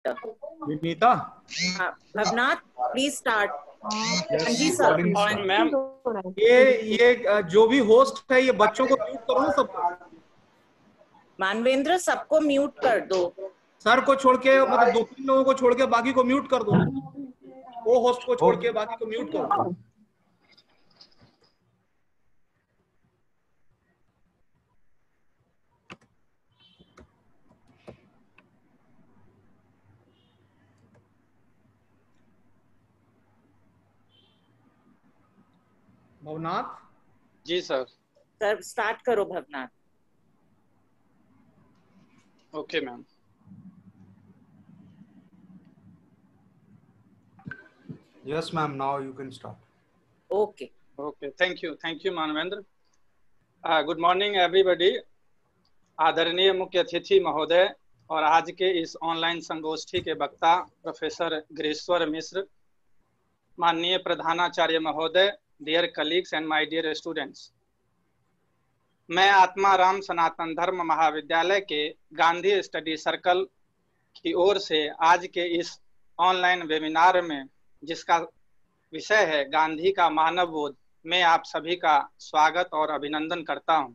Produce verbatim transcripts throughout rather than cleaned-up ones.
Vinita, Bhavnath please start. जी yes, sir. Ma'am ये ये जो भी होस्ट है ये बच्चों को म्यूट करो ना सबको। मानवेंद्र सबको म्यूट कर दो। सर को छोड़ के, मतलब दो तीन लोगों को छोड़ के बाकी को म्यूट कर दो। वो होस्ट को छोड़ के बाकी को म्यूट करो। भवनाथ। जी सर। सर स्टार्ट करो Bhavnath. Okay ma'am. Yes, ma'am. Now you can start. Okay. Okay. Thank you. Thank you, Manvendra. Uh, good morning, everybody. आदरणीय मुख्य अतिथि महोदय और आज के इस ऑनलाइन संगोष्ठी के वक्ता प्रोफेसर गिरीश्वर मिश्र, माननीय प्रधानाचार्य महोदय, dear colleagues and my dear students, मैं आत्माराम सनातन धर्म महाविद्यालय के गांधी स्टडी सर्कल की ओर से आज के इस ऑनलाइन वेबिनार में, जिसका विषय है गांधी का मानव बोध, में आप सभी का स्वागत और अभिनंदन करता हूं।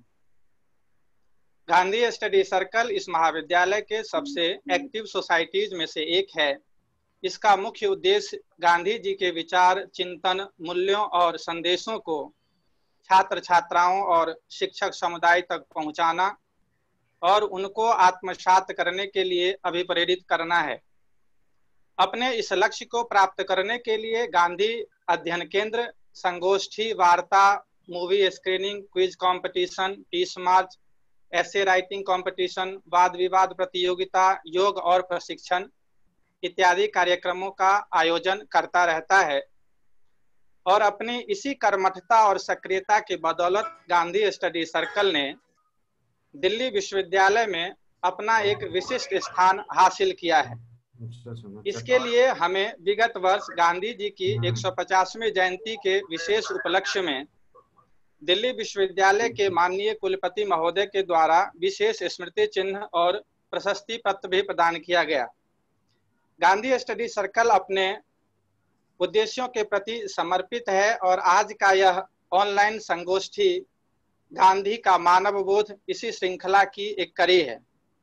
गांधी स्टडी सर्कल इस महाविद्यालय के सबसे एक्टिव सोसाइटीज में से एक है। इसका मुख्य उद्देश्य गांधी जी के विचार, चिंतन, मूल्यों और संदेशों को छात्र छात्राओं और शिक्षक समुदाय तक पहुंचाना और उनको आत्मसात करने के लिए अभिप्रेरित करना है। अपने इस लक्ष्य को प्राप्त करने के लिए गांधी अध्ययन केंद्र संगोष्ठी, वार्ता, movie screening, quiz competition, peace march, ऐसे राइटिंग कंपटीशन, वाद विवाद प्रतियोगिता, योग और प्रशिक्षण इत्यादि कार्यक्रमों का आयोजन करता रहता है। और अपनी इसी कर्मठता और सक्रियता की बदौलत गांधी स्टडी सर्कल ने दिल्ली विश्वविद्यालय में अपना एक विशिष्ट स्थान हासिल किया है। इसके लिए हमें विगत वर्ष गांधी जी की एक सौ पचासवीं जयंती के विशेष उपलक्ष्य में दिल्ली विश्वविद्यालय के माननीय कुलपति महोदय के द्वारा विशेष स्मृति चिन्ह और प्रशस्ति पत्र भी प्रदान किया गया। गांधी स्टडी सर्कल अपने उद्देश्यों के प्रति समर्पित है और आज का यह ऑनलाइन संगोष्ठी गांधी का मानव बोध इसी श्रृंखला की एक कड़ी है।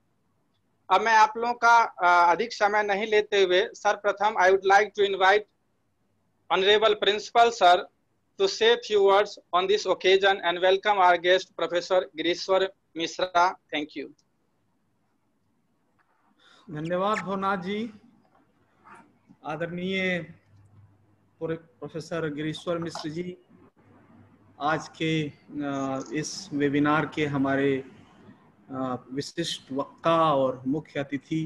अब मैं आप लोगों का अधिक समय नहीं लेते हुए सर्वप्रथम I would like to invite honourable principal sir to say few words on this occasion and welcome our guest Professor Girishwar Mishra. Thank you. धन्यवाद भवनाथ जी। आदरणीय प्रोफेसर गिरीश्वर मिश्र जी, आज के इस वेबिनार के हमारे विशिष्ट वक्ता और मुख्य अतिथि,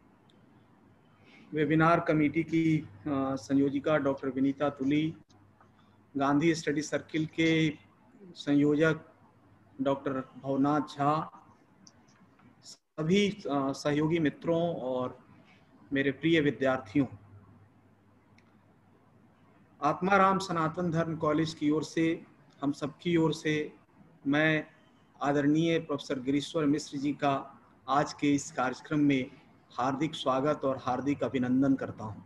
वेबिनार कमेटी की संयोजिका डॉक्टर विनीता तुली, गांधी स्टडी सर्किल के संयोजक डॉक्टर भवनाथ झा, सभी सहयोगी मित्रों और मेरे प्रिय विद्यार्थियों, आत्माराम सनातन धर्म कॉलेज की ओर से, हम सबकी ओर से मैं आदरणीय प्रोफेसर गिरीश्वर मिश्र जी का आज के इस कार्यक्रम में हार्दिक स्वागत और हार्दिक अभिनंदन करता हूं।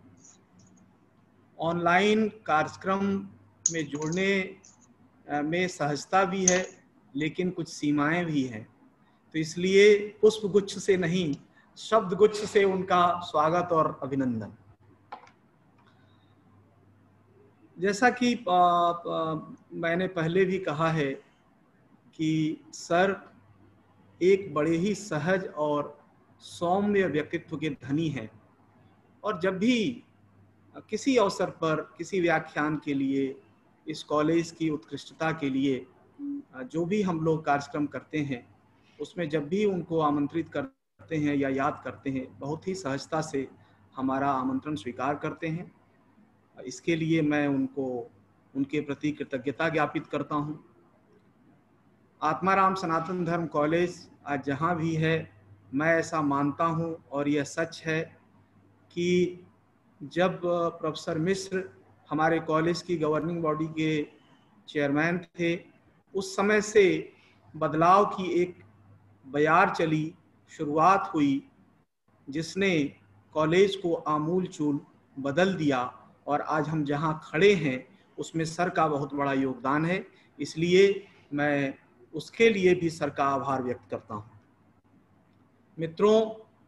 ऑनलाइन कार्यक्रम में जुड़ने में सहजता भी है, लेकिन कुछ सीमाएं भी हैं, तो इसलिए पुष्प गुच्छ से नहीं, शब्द गुच्छ से उनका स्वागत और अभिनंदन। जैसा कि आ, आ, मैंने पहले भी कहा है कि सर एक बड़े ही सहज और सौम्य व्यक्तित्व के धनी हैं, और जब भी किसी अवसर पर किसी व्याख्यान के लिए, इस कॉलेज की उत्कृष्टता के लिए जो भी हम लोग कार्यक्रम करते हैं, उसमें जब भी उनको आमंत्रित करते हैं या याद करते हैं, बहुत ही सहजता से हमारा आमंत्रण स्वीकार करते हैं। इसके लिए मैं उनको, उनके प्रति कृतज्ञता ज्ञापित करता हूँ। आत्माराम सनातन धर्म कॉलेज आज जहाँ भी है, मैं ऐसा मानता हूँ और यह सच है कि जब प्रोफेसर मिश्र हमारे कॉलेज की गवर्निंग बॉडी के चेयरमैन थे, उस समय से बदलाव की एक बयार चली, शुरुआत हुई, जिसने कॉलेज को आमूल चूल बदल दिया और आज हम जहां खड़े हैं उसमें सर का बहुत बड़ा योगदान है। इसलिए मैं उसके लिए भी सर का आभार व्यक्त करता हूं। मित्रों,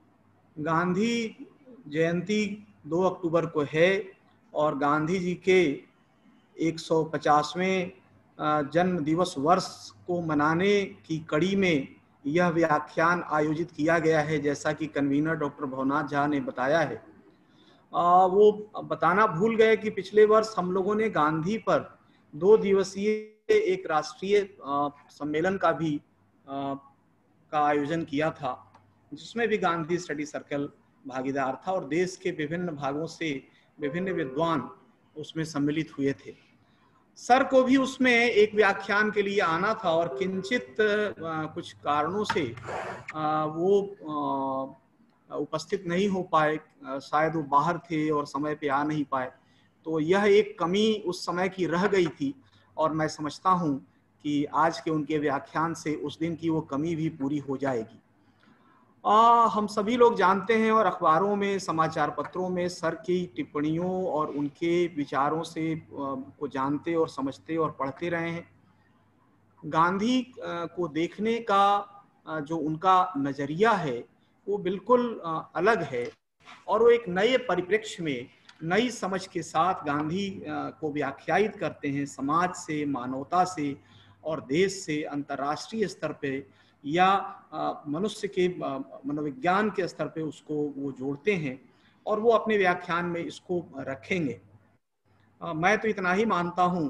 गांधी जयंती दो अक्टूबर को है और गांधी जी के एक सौ पचासवें जन्म दिवस वर्ष को मनाने की कड़ी में यह व्याख्यान आयोजित किया गया है। जैसा कि कन्वीनर डॉक्टर भवनाथ झा ने बताया है, आ, वो बताना भूल गए कि पिछले वर्ष हम लोगों ने गांधी पर दो दिवसीय एक राष्ट्रीय सम्मेलन का भी आ, का आयोजन किया था, जिसमें भी गांधी स्टडी सर्कल भागीदार था और देश के विभिन्न भागों से विभिन्न विद्वान उसमें सम्मिलित हुए थे। सर को भी उसमें एक व्याख्यान के लिए आना था और किंचित कुछ कारणों से वो उपस्थित नहीं हो पाए, शायद वो बाहर थे और समय पे आ नहीं पाए। तो यह एक कमी उस समय की रह गई थी और मैं समझता हूँ कि आज के उनके व्याख्यान से उस दिन की वो कमी भी पूरी हो जाएगी। आ, हम सभी लोग जानते हैं और अखबारों में, समाचार पत्रों में सर की टिप्पणियों और उनके विचारों से आ, को जानते और समझते और पढ़ते रहे हैं। गांधी आ, को देखने का आ, जो उनका नज़रिया है वो बिल्कुल आ, अलग है और वो एक नए परिप्रेक्ष्य में नई समझ के साथ गांधी आ, को व्याख्यायित करते हैं, समाज से, मानवता से और देश से, अंतर्राष्ट्रीय स्तर पे या मनुष्य के मनोविज्ञान के स्तर पे उसको वो जोड़ते हैं और वो अपने व्याख्यान में इसको रखेंगे। आ, मैं तो इतना ही मानता हूँ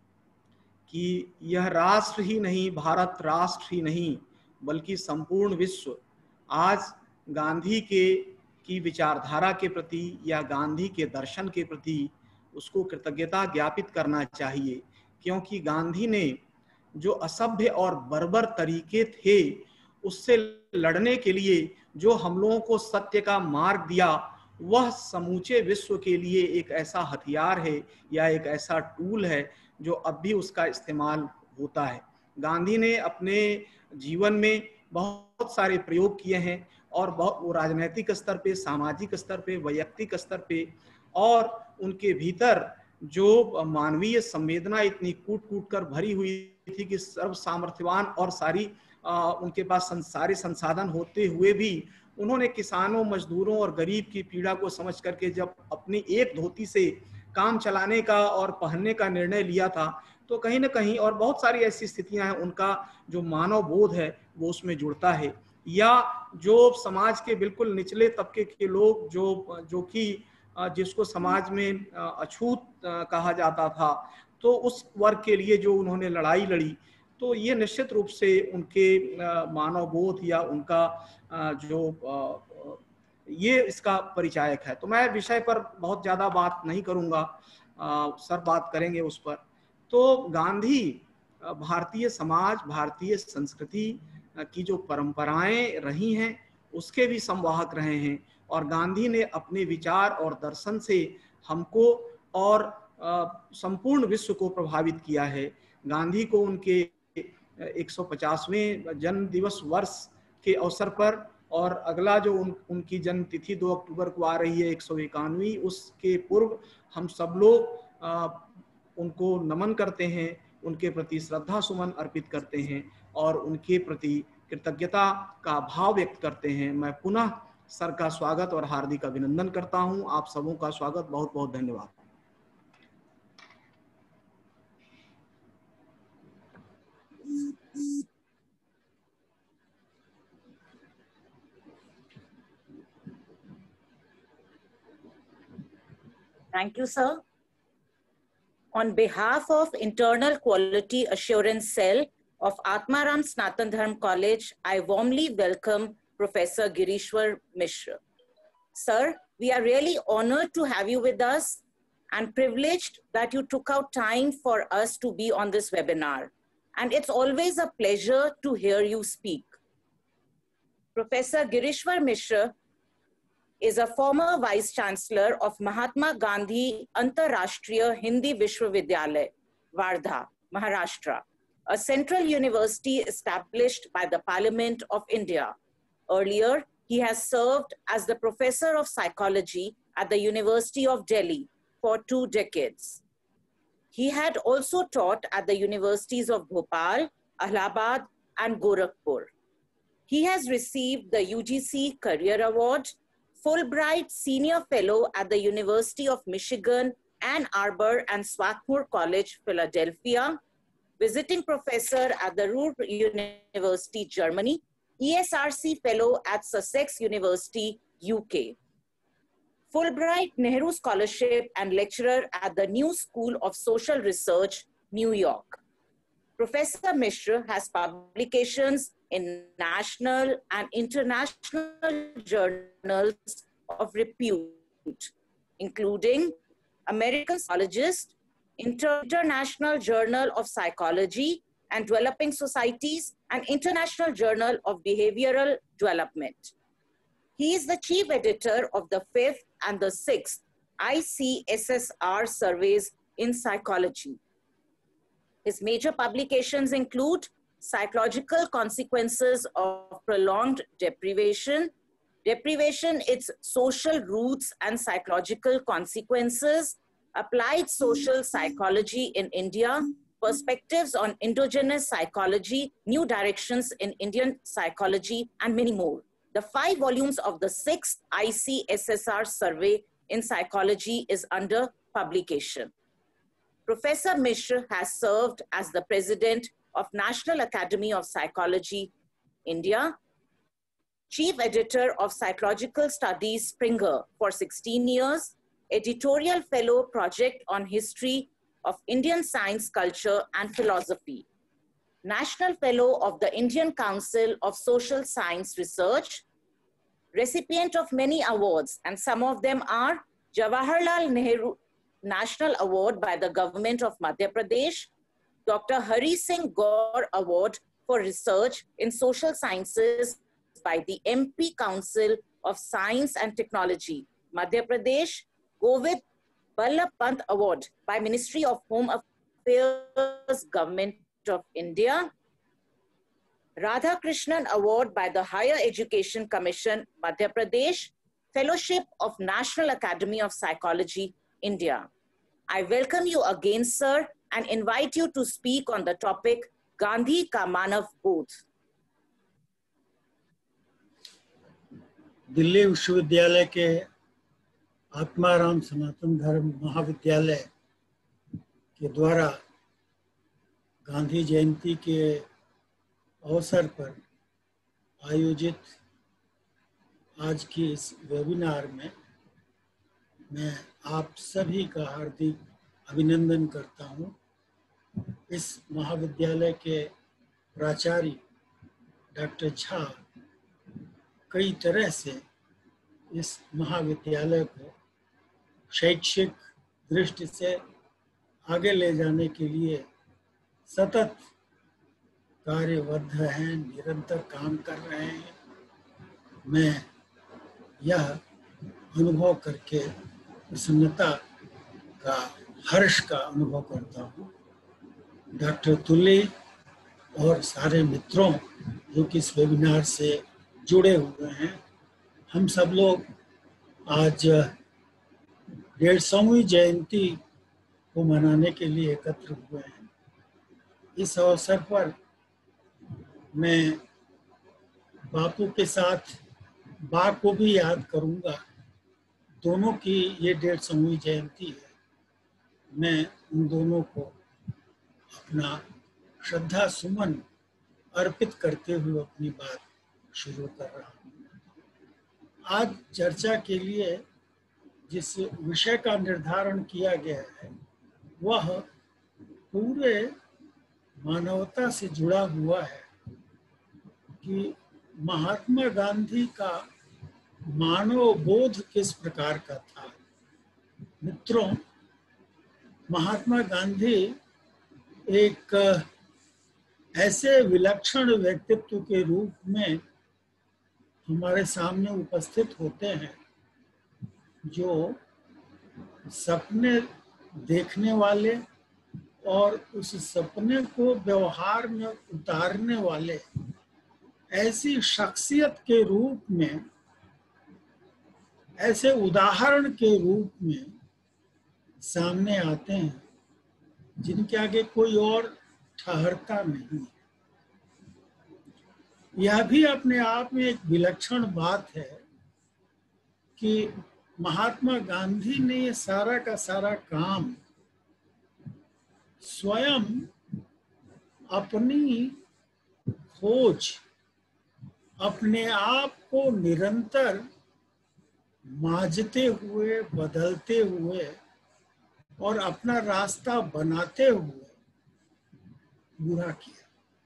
कि यह राष्ट्र ही नहीं, भारत राष्ट्र ही नहीं, बल्कि संपूर्ण विश्व आज गांधी के की विचारधारा के प्रति या गांधी के दर्शन के प्रति उसको कृतज्ञता ज्ञापित करना चाहिए, क्योंकि गांधी ने जो असभ्य और बर्बर तरीके थे उससे लड़ने के लिए जो हम लोगों को सत्य का मार्ग दिया, वह समूचे विश्व के लिए एक ऐसा हथियार है या एक ऐसा टूल है जो अब भी उसका इस्तेमाल होता है। गांधी ने अपने जीवन में बहुत सारे प्रयोग किए हैं और बहुत वो राजनीतिक स्तर पे, सामाजिक स्तर पे, वैयक्तिक स्तर पे और उनके भीतर जो मानवीय संवेदना इतनी कूट कूट कर भरी हुई थी कि सर्व सामर्थ्यवान और सारी आ, उनके पास सारे संसाधन होते हुए भी उन्होंने किसानों, मजदूरों और गरीब की पीड़ा को समझ करके जब अपनी एक धोती से काम चलाने का और पहनने का निर्णय लिया था, तो कहीं ना कहीं और बहुत सारी ऐसी स्थितियां हैं, उनका जो मानव बोध है वो उसमें जुड़ता है। या जो समाज के बिल्कुल निचले तबके के लोग जो जो कि जिसको समाज में अछूत कहा जाता था, तो उस वर्ग के लिए जो उन्होंने लड़ाई लड़ी, तो ये निश्चित रूप से उनके मानव बोध या उनका जो ये इसका परिचायक है। तो मैं विषय पर बहुत ज़्यादा बात नहीं करूँगा, सर बात करेंगे उस पर। तो गांधी भारतीय समाज, भारतीय संस्कृति की जो परंपराएं रही हैं उसके भी संवाहक रहे हैं और गांधी ने अपने विचार और दर्शन से हमको और संपूर्ण विश्व को प्रभावित किया है। गांधी को उनके एक सौ पचासवें जन्म दिवस वर्ष के अवसर पर और अगला जो उन, उनकी जन्म तिथि दो अक्टूबर को आ रही है, एक सौ इक्यानवीं, उसके पूर्व हम सब लोग आ, उनको नमन करते हैं, उनके प्रति श्रद्धा सुमन अर्पित करते हैं और उनके प्रति कृतज्ञता का भाव व्यक्त करते हैं। मैं पुनः सर का स्वागत और हार्दिक अभिनंदन करता हूं। आप सबों का स्वागत, बहुत बहुत धन्यवाद। Thank you, sir. On behalf of Internal Quality Assurance Cell of Atmaram Sanatan Dharm College, I warmly welcome Professor Girishwar Mishra. Sir, we are really honored to have you with us and privileged that you took out time for us to be on this webinar. And it's always a pleasure to hear you speak. Professor Girishwar Mishra is a former Vice Chancellor of Mahatma Gandhi Antarashtriya Hindi Vishwavidyalaya, Wardha, Maharashtra, a central university established by the Parliament of India. Earlier, He has served as the professor of psychology at the University of Delhi for two decades. He had also taught at the universities of Bhopal, Allahabad, and Gorakhpur. He has received the U G C Career Award, Fulbright Senior Fellow at the University of Michigan, Ann Arbor and Swarthmore College, Philadelphia, Visiting Professor at the Ruhr University, Germany, E S R C Fellow at Sussex University, U K, Fulbright Nehru Scholarship and Lecturer at the New School of Social Research, New York. Professor Mishra has publications in national and international journals of repute, including American Psychologist, International Journal of Psychology and Developing Societies, and International Journal of Behavioral Development. He is the chief editor of the fifth and the sixth I C S S R surveys in psychology. His major publications include Psychological Consequences of Prolonged Deprivation, Deprivation, Its Social Roots and Psychological Consequences, Applied Social Psychology in India, Perspectives on Endogenous Psychology, New Directions in Indian Psychology, and many more. The five volumes of the sixth I C S S R survey in psychology is under publication. Professor Mishra has served as the president of National Academy of Psychology, India, chief editor of Psychological Studies, Springer, for sixteen years, editorial fellow project on history of Indian science, culture, and philosophy, national fellow of the Indian Council of Social Science Research, recipient of many awards, and some of them are Jawaharlal Nehru National Award by the Government of Madhya Pradesh, Doctor Hari Singh Gaur Award for Research in Social Sciences by the M P Council of Science and Technology, Madhya Pradesh, Govind Ballabh Pant Award by Ministry of Home Affairs, Government of India, Radha Krishnan Award by the Higher Education Commission, Madhya Pradesh, Fellowship of National Academy of Psychology, India. I welcome you again, sir, and invite you to speak on the topic, Gandhi Ka Manav Bodh. Delhi विश्वविद्यालय के आत्माराम सनातन धर्म महाविद्यालय के द्वारा गांधी जयंती के अवसर पर आयोजित आज की इस वेबिनार में मैं आप सभी का हार्दिक अभिनंदन करता हूं। इस महाविद्यालय के प्राचार्य डॉक्टर झा कई तरह से इस महाविद्यालय को शैक्षिक दृष्टि से आगे ले जाने के लिए सतत कार्यबद्ध हैं, निरंतर काम कर रहे हैं। मैं यह अनुभव करके प्रसन्नता का, हर्ष का अनुभव करता हूँ। डॉक्टर तुली और सारे मित्रों जो कि इस वेबिनार से जुड़े हुए हैं, हम सब लोग आज डेढ़ सौवीं जयंती को मनाने के लिए एकत्र हुए हैं। इस अवसर पर मैं बापू के साथ बा को भी याद करूंगा। दोनों की ये डेढ़ सौवीं जयंती है। मैं उन दोनों को अपना श्रद्धा सुमन अर्पित करते हुए अपनी बात शुरू कर रहा हूँ। आज चर्चा के लिए जिस विषय का निर्धारण किया गया है वह पूरे मानवता से जुड़ा हुआ है कि महात्मा गांधी का मानव बोध किस प्रकार का था। मित्रों, महात्मा गांधी एक ऐसे विलक्षण व्यक्तित्व के रूप में हमारे सामने उपस्थित होते हैं जो सपने देखने वाले और उस सपने को व्यवहार में उतारने वाले ऐसी शख्सियत के रूप में ऐसे उदाहरण के रूप में सामने आते हैं जिनके आगे कोई और ठहरता नहीं। यह भी अपने आप में एक विलक्षण बात है कि महात्मा गांधी ने ये सारा का सारा काम स्वयं अपनी खोज, अपने आप को निरंतर मांझते हुए, बदलते हुए और अपना रास्ता बनाते हुए पूरा किया।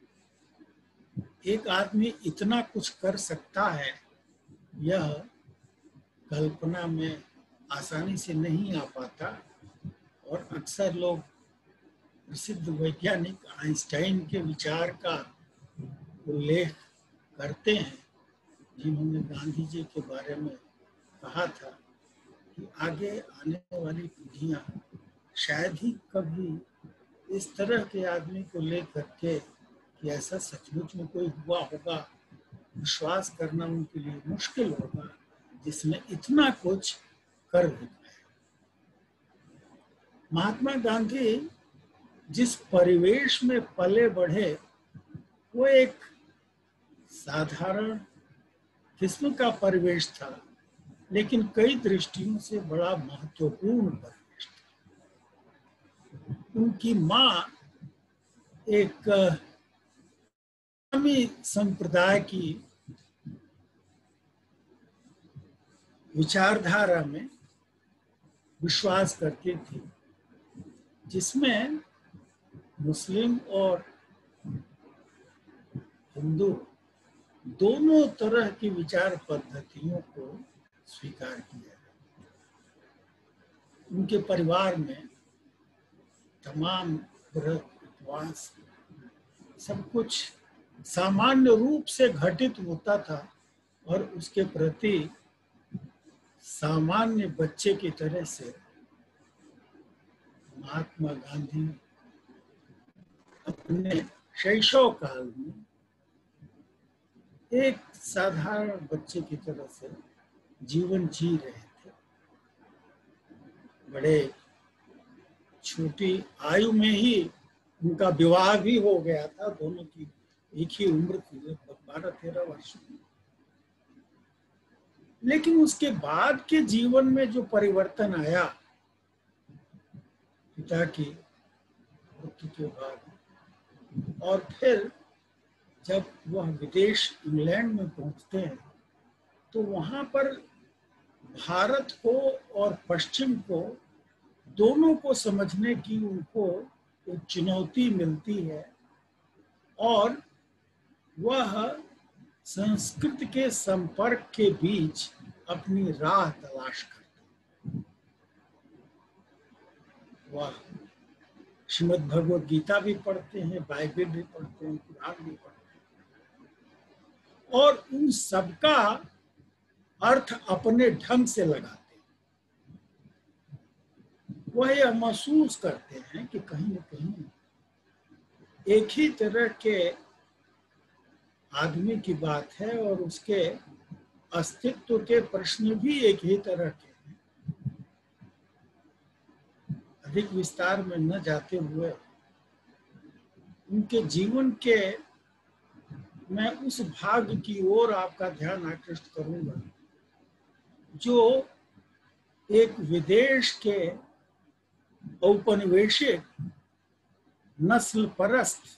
एक आदमी इतना कुछ कर सकता है, यह कल्पना में आसानी से नहीं आ पाता। और अक्सर लोग प्रसिद्ध वैज्ञानिक आइंस्टाइन के विचार का उल्लेख करते हैं, जिन्होंने गांधी जी के बारे में कहा था कि आगे आने वाली पीढ़ियां शायद ही कभी इस तरह के आदमी को लेकर के कि ऐसा सचमुच में कोई हुआ होगा, विश्वास करना उनके लिए मुश्किल होगा, जिसने इतना कुछ कर दिखाया। महात्मा गांधी जिस परिवेश में पले बढ़े वो एक साधारण किस्म का परिवेश था, लेकिन कई दृष्टियों से बड़ा महत्वपूर्ण परिवेश था। उनकी माँ एक इस्लामी संप्रदाय की विचारधारा में विश्वास करती थी, जिसमें मुस्लिम और हिंदू दोनों तरह की विचार पद्धतियों को स्वीकार किया। उनके परिवार में तमाम व्रत, उपवास सब कुछ सामान्य रूप से घटित होता था और उसके प्रति सामान्य बच्चे की तरह से महात्मा गांधी अपने शैशव काल में एक साधारण बच्चे की तरह से जीवन जी रहे थे। बड़े छोटी आयु में ही उनका विवाह भी हो गया था। दोनों की एक ही उम्र थी, लगभग बारह तेरह वर्ष की। लेकिन उसके बाद के जीवन में जो परिवर्तन आया पिता की मृत्यु के बाद, और फिर जब वह विदेश इंग्लैंड में पहुंचते हैं तो वहां पर भारत को और पश्चिम को दोनों को समझने की उनको एक चुनौती मिलती है और वह संस्कृत के संपर्क के बीच अपनी राह तलाश करते हैं। वह श्रीमद् भगवद गीता भी पढ़ते हैं, बाइबल भी पढ़ते हैं, कुरान भी पढ़ते हैं और उन सबका अर्थ अपने ढंग से लगाते हैं। वह यह महसूस करते हैं कि कहीं न कहीं एक ही तरह के आदमी की बात है और उसके अस्तित्व के प्रश्न भी एक ही तरह के हैं। अधिक विस्तार में न जाते हुए उनके जीवन के मैं उस भाग की ओर आपका ध्यान आकृष्ट करूंगा जो एक विदेश के औपनिवेशिक नस्ल परस्त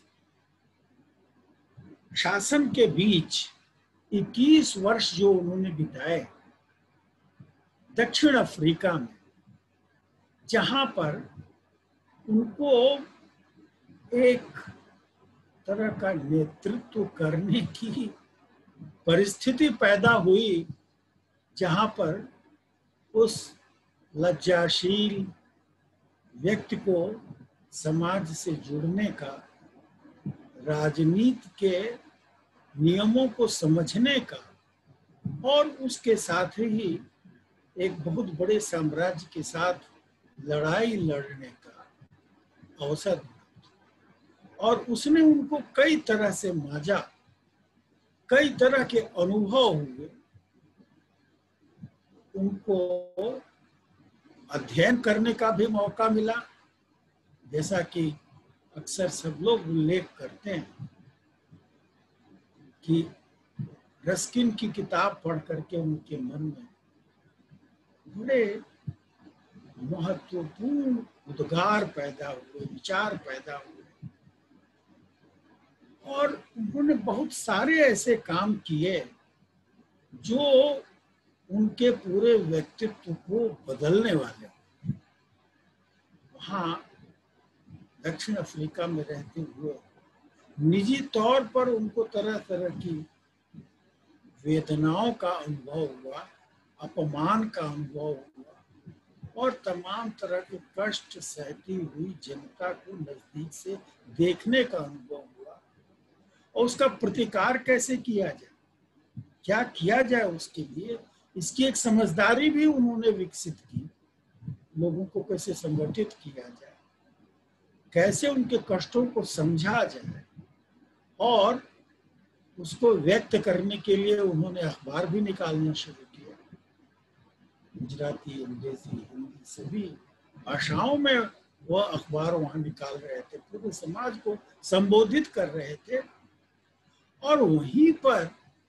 शासन के बीच इक्कीस वर्ष जो उन्होंने बिताए दक्षिण अफ्रीका में, जहां पर उनको एक तरह का नेतृत्व करने की परिस्थिति पैदा हुई, जहां पर उस लज्जाशील व्यक्ति को समाज से जुड़ने का, राजनीति के नियमों को समझने का और उसके साथ ही एक बहुत बड़े साम्राज्य के साथ लड़ाई लड़ने का अवसर। और उसने उनको कई तरह से मांझा, कई तरह के अनुभव हुए उनको अध्ययन करने का भी मौका मिला। जैसा कि अक्सर सब लोग उल्लेख करते हैं कि रस्किन की किताब पढ़ करके उनके मन में बड़े महत्वपूर्ण उद्गार पैदा हुए, विचार पैदा हुए, और उन्होंने बहुत सारे ऐसे काम किए जो उनके पूरे व्यक्तित्व को बदलने वाले। वहाँ दक्षिण अफ्रीका में रहते हुए निजी तौर पर उनको तरह तरह की वेदनाओं का अनुभव हुआ, अपमान का अनुभव हुआ, और तमाम तरह के कष्ट सहती हुई जनता को नजदीक से देखने का अनुभव हुआ। और उसका प्रतिकार कैसे किया जाए, क्या किया जाए उसके लिए, इसकी एक समझदारी भी उन्होंने विकसित की। लोगों को कैसे संगठित किया जाए, कैसे उनके कष्टों को समझा जाए, और उसको व्यक्त करने के लिए उन्होंने अखबार भी निकालना शुरू किया। गुजराती, अंग्रेजी, हिंदी सभी भाषाओं में वह अखबार वहां निकाल रहे थे, पूरे समाज को संबोधित कर रहे थे। और वहीं पर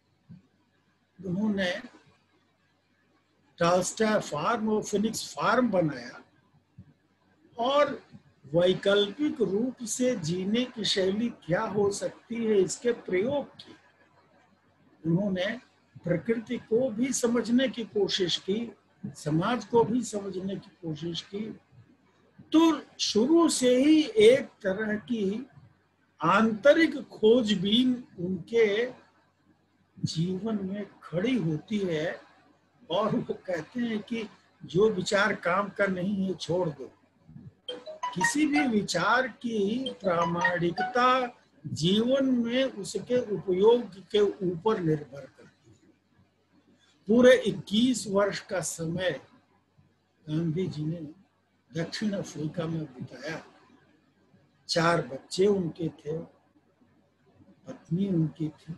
उन्होंने टॉलस्टॉय फार्म और फिनिक्स फार्म बनाया और वैकल्पिक रूप से जीने की शैली क्या हो सकती है इसके प्रयोग किए। उन्होंने प्रकृति को भी समझने की कोशिश की, समाज को भी समझने की कोशिश की। तो शुरू से ही एक तरह की आंतरिक खोजबीन उनके जीवन में खड़ी होती है, और वो कहते हैं कि जो विचार काम का नहीं है छोड़ दो। किसी भी विचार की प्रामाणिकता जीवन में उसके उपयोग के ऊपर निर्भर करती है। पूरे इक्कीस वर्ष का समय गांधी जी ने दक्षिण अफ्रीका में बिताया। चार बच्चे उनके थे, पत्नी उनकी थी,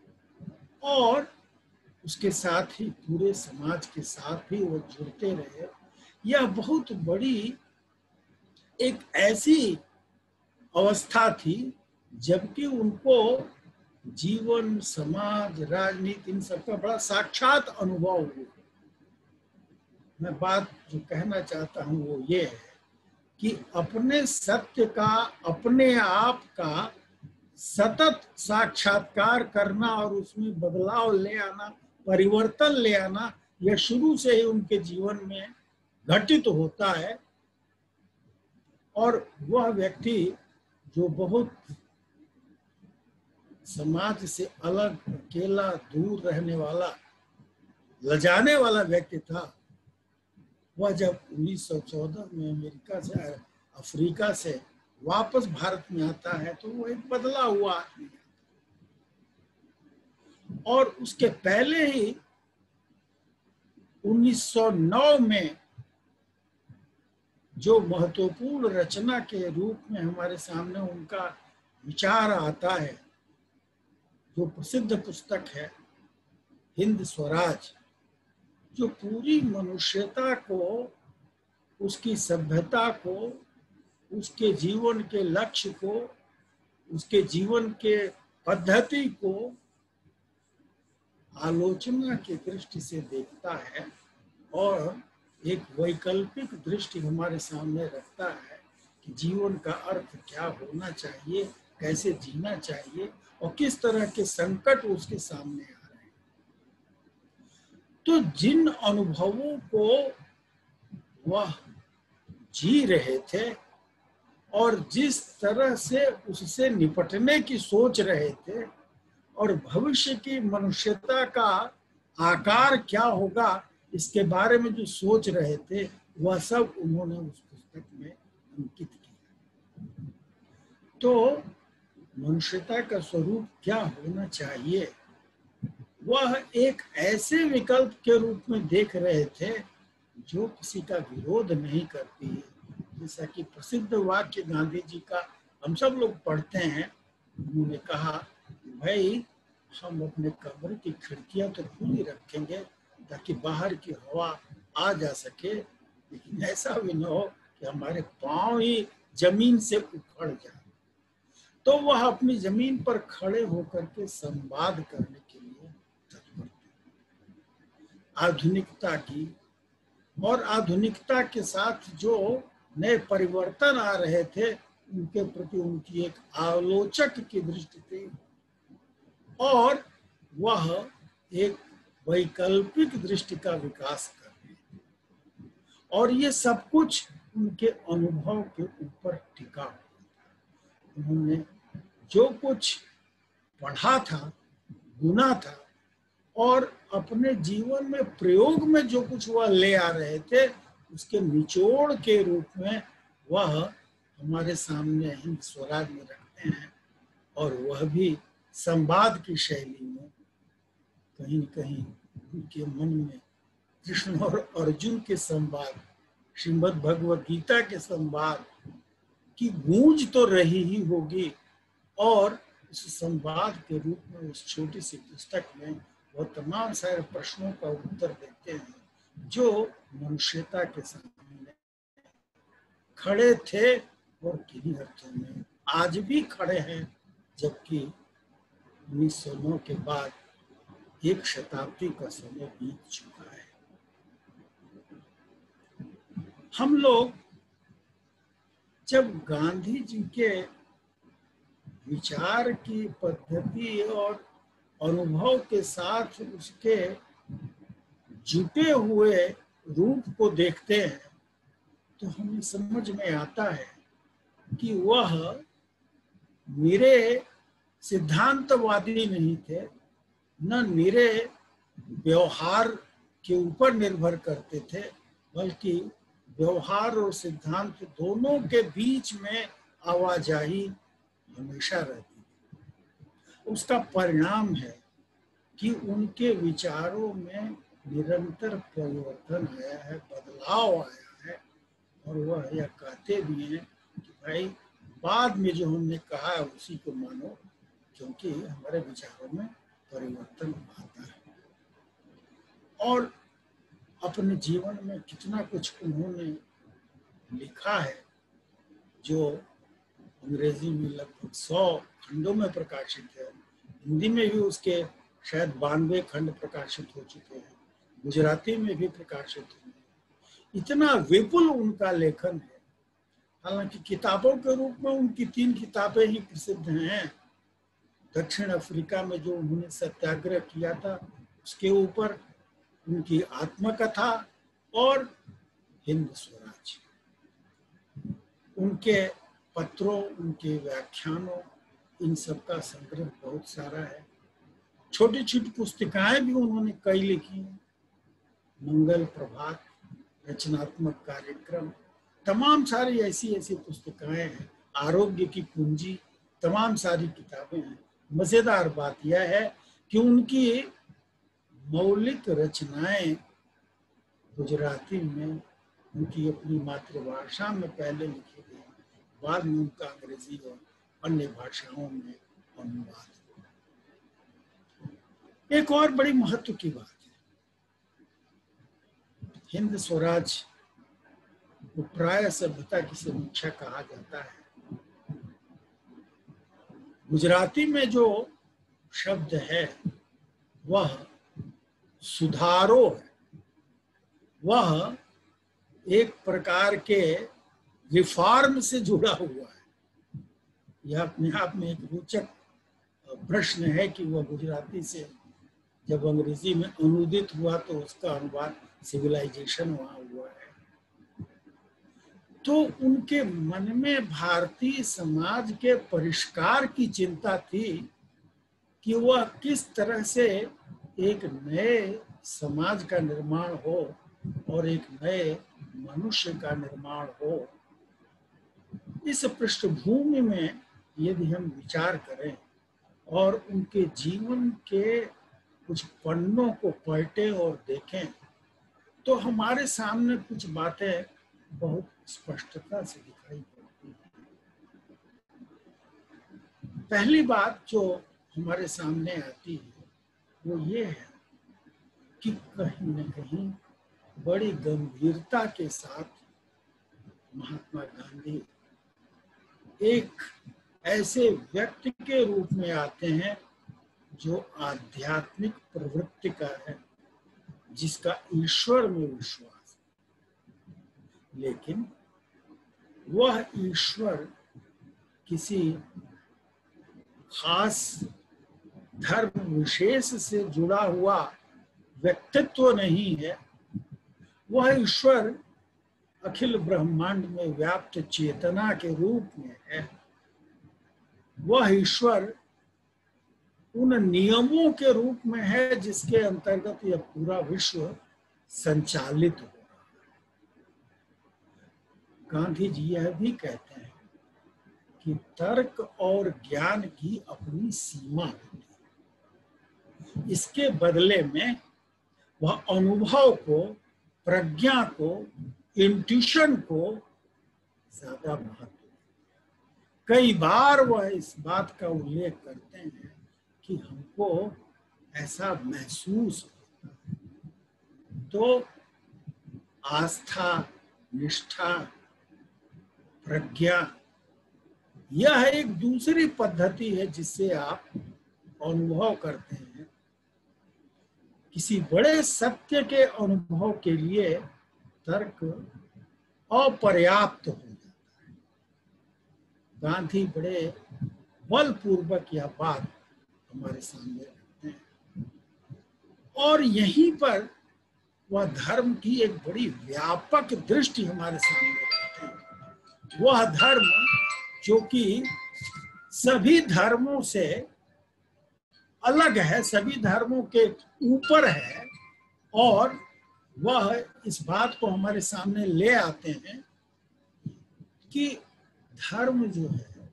और उसके साथ ही पूरे समाज के साथ भी वो जुड़ते रहे। यह बहुत बड़ी एक ऐसी अवस्था थी जबकि उनको जीवन, समाज, राजनीति, इन सबका बड़ा साक्षात अनुभव हुआ। मैं बात जो कहना चाहता हूँ वो ये है कि अपने सत्य का, अपने आप का सतत साक्षात्कार करना और उसमें बदलाव ले आना, परिवर्तन ले आना, यह शुरू से ही उनके जीवन में घटित होता है। और वह व्यक्ति जो बहुत समाज से अलग, अकेला, दूर रहने वाला, लजाने वाला व्यक्ति था, वह जब उन्नीस सौ चौदह में अमेरिका से, अफ्रीका से वापस भारत में आता है तो वो एक बदला हुआ आदमी है। और उसके पहले ही उन्नीस सौ नौ में जो महत्वपूर्ण रचना के रूप में हमारे सामने उनका विचार आता है, जो प्रसिद्ध पुस्तक है हिंद स्वराज, जो पूरी मनुष्यता को, उसकी सभ्यता को, उसके जीवन के लक्ष्य को, उसके जीवन के पद्धति को आलोचना की दृष्टि से देखता है और एक वैकल्पिक दृष्टि हमारे सामने रखता है कि जीवन का अर्थ क्या होना चाहिए, कैसे जीना चाहिए और किस तरह के संकट उसके सामने आ रहे हैं। तो जिन अनुभवों को वह जी रहे थे और जिस तरह से उससे निपटने की सोच रहे थे और भविष्य की मनुष्यता का आकार क्या होगा इसके बारे में जो सोच रहे थे, वह सब उन्होंने उस पुस्तक में अंकित किया। तो मनुष्यता का स्वरूप क्या होना चाहिए, वह एक ऐसे विकल्प के रूप में देख रहे थे जो किसी का विरोध नहीं करती है। जैसा कि प्रसिद्ध वाक्य गांधी जी का हम सब लोग पढ़ते हैं, उन्होंने कहा भाई हम अपने कमरे की खिड़कियां तो खुली रखेंगे ताकि बाहर की हवा आ जा सके, लेकिन ऐसा भी न हो कि हमारे पांव ही जमीन से उखड़ जाए। तो वह अपनी जमीन पर खड़े होकर के संवाद करने के लिए तत्पर थे। आधुनिकता की और आधुनिकता के साथ जो नए परिवर्तन आ रहे थे उनके प्रति उनकी एक आलोचक की दृष्टि थी और वह एक वैकल्पिक दृष्टि का विकास कर रही थी और ये सब कुछ उनके अनुभव के ऊपर टिका हुआ था। उन्होंने जो कुछ पढ़ा था, गुना था और अपने जीवन में प्रयोग में जो कुछ वह ले आ रहे थे उसके निचोड़ के रूप में वह हमारे सामने हिंद स्वराज में रखते हैं और वह भी संवाद की शैली में। कहीं न कहीं उनके मन में कृष्ण और अर्जुन के संवाद, श्रीमद् भगवद गीता के संवाद की गूंज तो रही ही होगी और उस संवाद के रूप में उस छोटी सी पुस्तक में वो तमाम सारे प्रश्नों का उत्तर देते हैं जो मनुष्यता के सामने खड़े थे और किन्हीं अर्थों में आज भी खड़े हैं, जबकि उन्नीस सौ नौ के बाद एक शताब्दी का समय बीत चुका है। हम लोग जब गांधी जी के विचार की पद्धति और अनुभव के साथ उसके जुटे हुए रूप को देखते हैं तो हमें समझ में आता है कि वह मेरे सिद्धांतवादी नहीं थे, न मेरे व्यवहार के ऊपर निर्भर करते थे, बल्कि व्यवहार और सिद्धांत दोनों के बीच में आवाजाही हमेशा रहती थी। उसका परिणाम है कि उनके विचारों में निरंतर परिवर्तन आया है, बदलाव आया है और वह यह कहते भी हैं कि भाई बाद में जो हमने कहा है उसी को मानो, क्योंकि हमारे विचारों में परिवर्तन आता है। और अपने जीवन में कितना कुछ उन्होंने लिखा है जो अंग्रेजी में लगभग सौ खंडों में प्रकाशित है, हिंदी में भी उसके शायद बानवे खंड प्रकाशित हो चुके हैं, गुजराती में भी प्रकाशित हुए हैं। इतना विपुल उनका लेखन है। हालांकि किताबों के रूप में उनकी तीन किताबें ही प्रसिद्ध हैं। दक्षिण अफ्रीका में जो उन्होंने सत्याग्रह किया था उसके ऊपर उनकी आत्मकथा और हिंद स्वराज। उनके पत्रों, उनके व्याख्यानों, इन सब का संग्रह बहुत सारा है। छोटी छोटी पुस्तिकाएं भी उन्होंने कई लिखी हैं। मंगल प्रभात, रचनात्मक कार्यक्रम, तमाम सारी ऐसी ऐसी पुस्तिकाएं हैं। आरोग्य की पूंजी, तमाम सारी किताबें हैं। मजेदार बात यह है कि उनकी मौलिक रचनाएं गुजराती में, उनकी अपनी मातृभाषा में पहले लिखी गई, बाद में उनका अंग्रेजी और अन्य भाषाओं में अनुवाद। एक और बड़ी महत्व की बात है, हिंद स्वराज को प्राय सभ्यता की समीक्षा कहा जाता है। गुजराती में जो शब्द है वह सुधारो है। वह एक प्रकार के रिफॉर्म से जुड़ा हुआ है। यह अपने आप में एक रोचक प्रश्न है कि वह गुजराती से जब अंग्रेजी में अनुदित हुआ तो उसका अनुवाद सिविलाइजेशन वहां हुआ है। तो उनके मन में भारतीय समाज के परिष्कार की चिंता थी कि वह किस तरह से एक नए समाज का निर्माण हो और एक नए मनुष्य का निर्माण हो। इस पृष्ठभूमि में यदि हम विचार करें और उनके जीवन के कुछ पन्नों को पलटें और देखें तो हमारे सामने कुछ बातें बहुत स्पष्टता से दिखाई पड़ती हैं। पहली बात जो हमारे सामने आती है वो ये है कि कहीं न कहीं बड़ी गंभीरता के साथ महात्मा गांधी एक ऐसे व्यक्ति के रूप में आते हैं जो आध्यात्मिक प्रवृत्ति का है, जिसका ईश्वर में विश्वास है, लेकिन वह ईश्वर किसी खास धर्म विशेष से जुड़ा हुआ व्यक्तित्व नहीं है। वह ईश्वर अखिल ब्रह्मांड में व्याप्त चेतना के रूप में है। वह ईश्वर उन नियमों के रूप में है जिसके अंतर्गत यह पूरा विश्व संचालित हो रहा है। गांधी जी यह भी कहते हैं कि तर्क और ज्ञान की अपनी सीमा होती है, इसके बदले में वह अनुभव को, प्रज्ञा को, इंट्यूशन को ज्यादा महत्व देते हैं। कई बार वह इस बात का उल्लेख करते हैं कि हमको ऐसा महसूस होता है। तो आस्था, निष्ठा, प्रज्ञा यह एक दूसरी पद्धति है जिससे आप अनुभव करते हैं। किसी बड़े सत्य के अनुभव के लिए तर्क अपर्याप्त हो जाता है। गांधी बड़े बलपूर्वक यह बात हमारे सामने रखते हैं और यहीं पर वह धर्म की एक बड़ी व्यापक दृष्टि हमारे सामने रखते हैं। वह धर्म जो कि सभी धर्मों से अलग है, सभी धर्मों के ऊपर है, और वह इस बात को हमारे सामने ले आते हैं कि धर्म जो है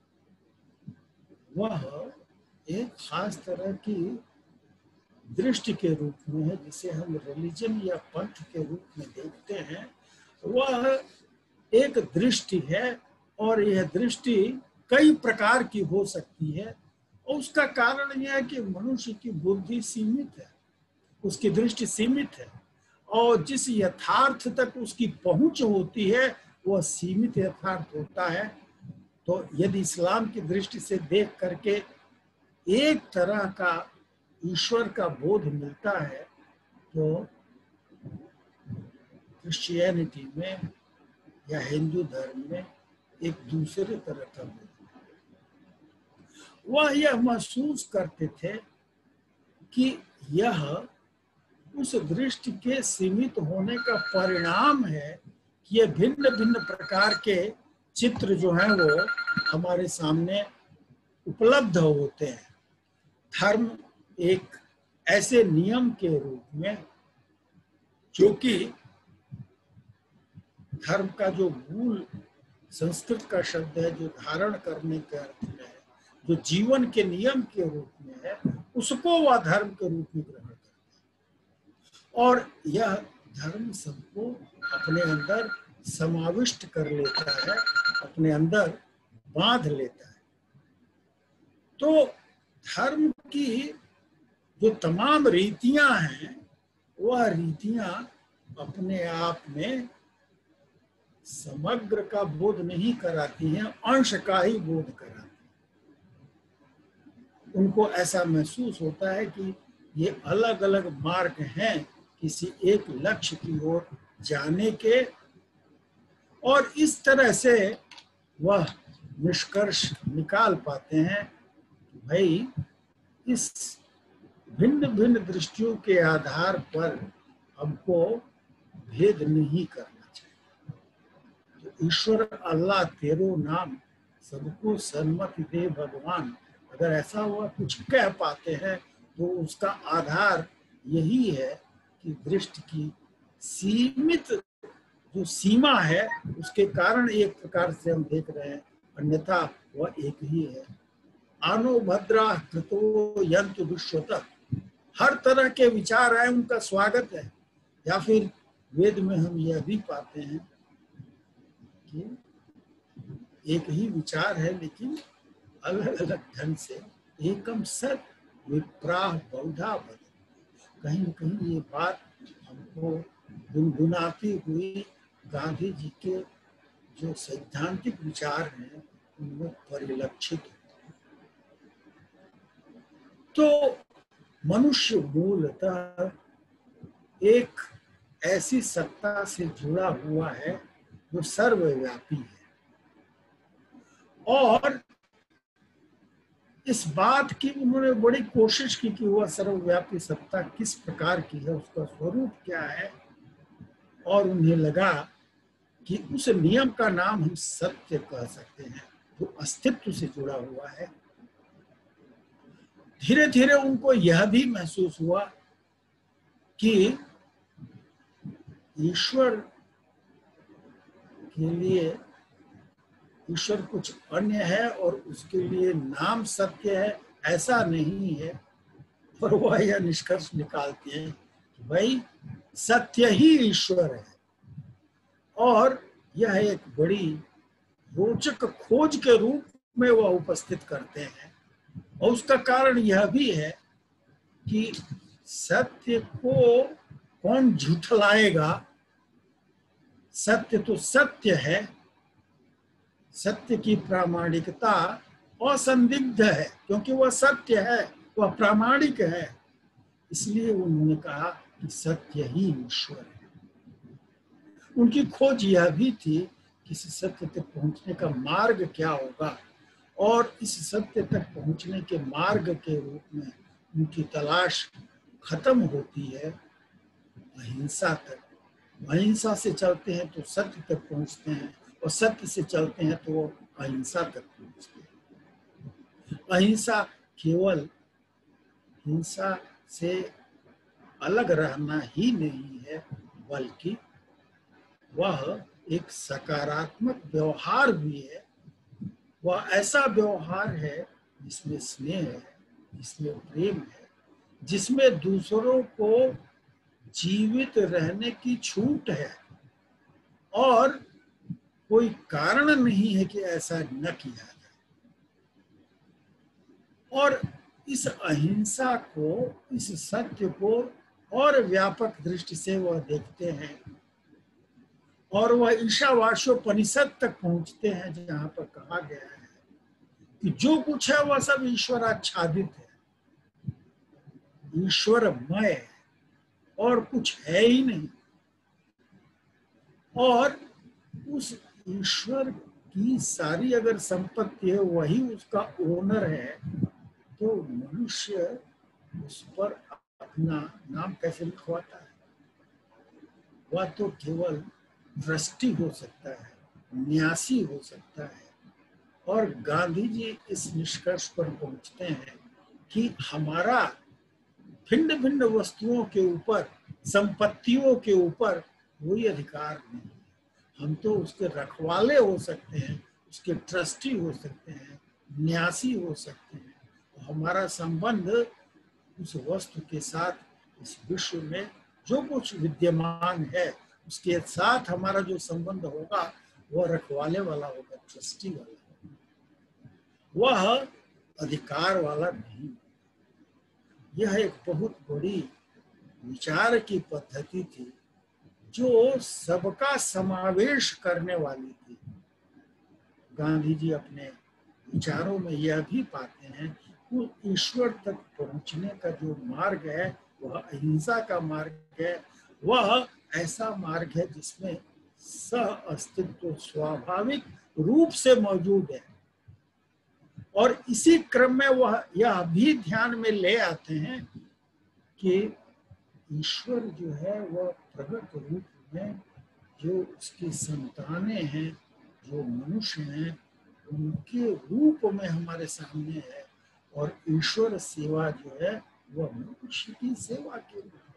वह एक खास तरह की दृष्टि के रूप में है, जिसे हम रिलीजन या पंथ के रूप में देखते हैं। वह एक दृष्टि है और यह दृष्टि कई प्रकार की हो सकती है, और उसका कारण यह है कि मनुष्य की बुद्धि सीमित है, उसकी दृष्टि सीमित है, और जिस यथार्थ तक उसकी पहुंच होती है वह सीमित यथार्थ होता है। तो यदि इस्लाम की दृष्टि से देख करके एक तरह का ईश्वर का बोध मिलता है, तो क्रिश्चियनिटी में या हिंदू धर्म में एक दूसरे तरह का बोध। वह यह महसूस करते थे कि यह उस दृष्टि के सीमित होने का परिणाम है कि ये भिन्न भिन्न प्रकार के चित्र जो हैं वो हमारे सामने उपलब्ध होते हैं। धर्म एक ऐसे नियम के रूप में, जो कि धर्म का जो मूल संस्कृत का शब्द है, जो धारण करने के अर्थ में है, जो जीवन के नियम के रूप में है, उसको वह धर्म के रूप में ग्रहण करता है, और यह धर्म सबको अपने अंदर समाविष्ट कर लेता है, अपने अंदर बांध लेता है। तो धर्म की जो तमाम रीतियां हैं, वह रीतियां अपने आप में समग्र का बोध नहीं कराती हैं, अंश का ही बोध कराती हैं। उनको ऐसा महसूस होता है कि ये अलग अलग मार्ग हैं किसी एक लक्ष्य की ओर जाने के, और इस तरह से वह निष्कर्ष निकाल पाते हैं कि भाई इस भिन्न भिन्न दृष्टियों के आधार पर हमको भेद नहीं करना चाहिए। तो ईश्वर अल्लाह तेरो नाम सबको सन्मति दे भगवान, अगर ऐसा हुआ कुछ कह पाते हैं तो उसका आधार यही है कि दृष्टि की सीमित जो सीमा है उसके कारण एक प्रकार से हम देख रहे हैं, अन्यथा वह एक ही है। आनो भद्रा कृतो यंतु विश्वतः, हर तरह के विचार आए उनका स्वागत है। या फिर वेद में हम यह भी पाते हैं कि एक ही विचार है लेकिन अलग अलग ढंग से, एकम सत विप्राह बहुधा बद, कहीं न कहीं ये बात हमको गुनगुनाती हुई गांधी जी के जो सैद्धांतिक विचार हैं उनमें परिलक्षित होती है। तो मनुष्य मूलतः एक ऐसी सत्ता से जुड़ा हुआ है जो सर्वव्यापी है, और इस बात की उन्होंने बड़ी कोशिश की कि वह सर्वव्यापी सत्ता किस प्रकार की है, उसका स्वरूप क्या है, और उन्हें लगा कि उस नियम का नाम हम सत्य कह सकते हैं जो अस्तित्व से जुड़ा हुआ है। धीरे धीरे उनको यह भी महसूस हुआ कि ईश्वर के लिए ईश्वर कुछ अन्य है और उसके लिए नाम सत्य है, ऐसा नहीं है। और वह यह निष्कर्ष निकालते हैं कि भाई सत्य ही ईश्वर है, और यह एक बड़ी रोचक खोज के रूप में वह उपस्थित करते हैं। और उसका कारण यह भी है कि सत्य को कौन झुठलाएगा, सत्य तो सत्य है, सत्य की प्रामाणिकता असंदिग्ध है, क्योंकि वह सत्य है, वह प्रामाणिक है। इसलिए उन्होंने कहा कि सत्य ही ईश्वर है। उनकी खोज यह भी थी कि इस सत्य तक पहुंचने का मार्ग क्या होगा, और इस सत्य तक पहुंचने के मार्ग के रूप में उनकी तलाश खत्म होती है अहिंसा तक। अहिंसा से चलते हैं तो सत्य तक पहुंचते हैं, और सत्य से चलते हैं तो वो अहिंसा तक पहुंचते हैं। अहिंसा केवल हिंसा से अलग रहना ही नहीं है, बल्कि वह एक सकारात्मक व्यवहार भी है। वह ऐसा व्यवहार है जिसमें स्नेह है, जिसमें प्रेम है, जिसमें दूसरों को जीवित रहने की छूट है, और कोई कारण नहीं है कि ऐसा न किया जाए। और इस अहिंसा को, इस सत्य को और व्यापक दृष्टि से वह देखते हैं, और वह ईशावास्योपनिषद तक पहुंचते हैं, जहां पर कहा गया है कि जो कुछ है वह सब ईश्वराच्छादित है, ईश्वरमय है, और कुछ है ही नहीं। और उस ईश्वर की सारी अगर संपत्ति है, वही उसका ओनर है, तो मनुष्य उस पर अपना नाम कैसे लिखवाता है? वह तो केवल ट्रस्टी हो सकता है, न्यासी हो सकता है। और गांधी जी इस निष्कर्ष पर पहुंचते हैं कि हमारा भिन्न भिन्न वस्तुओं के ऊपर, संपत्तियों के ऊपर कोई अधिकार नहीं है। हम तो उसके रखवाले हो सकते हैं, उसके ट्रस्टी हो सकते हैं, न्यासी हो सकते हैं। हमारा संबंध उस वस्तु के साथ, इस विश्व में जो कुछ विद्यमान है उसके साथ हमारा जो संबंध होगा वह रखवाले वाला होगा, ट्रस्टी वाला होगा, वह अधिकार वाला नहीं। यह एक बहुत बड़ी विचार की पद्धति थी जो सबका समावेश करने वाली थी। गांधी जी अपने विचारों में यह भी पाते हैं कि ईश्वर तक पहुंचने का जो मार्ग है वह अहिंसा का मार्ग है। वह ऐसा मार्ग है जिसमें सह अस्तित्व स्वाभाविक रूप से मौजूद है। और इसी क्रम में वह यह भी ध्यान में ले आते हैं कि ईश्वर जो है वह प्रगट रूप में जो उसकी संतानें हैं, जो मनुष्य हैं, उनके रूप में हमारे सामने है। और ईश्वर सेवा जो है वह मनुष्य की सेवा के रूप में।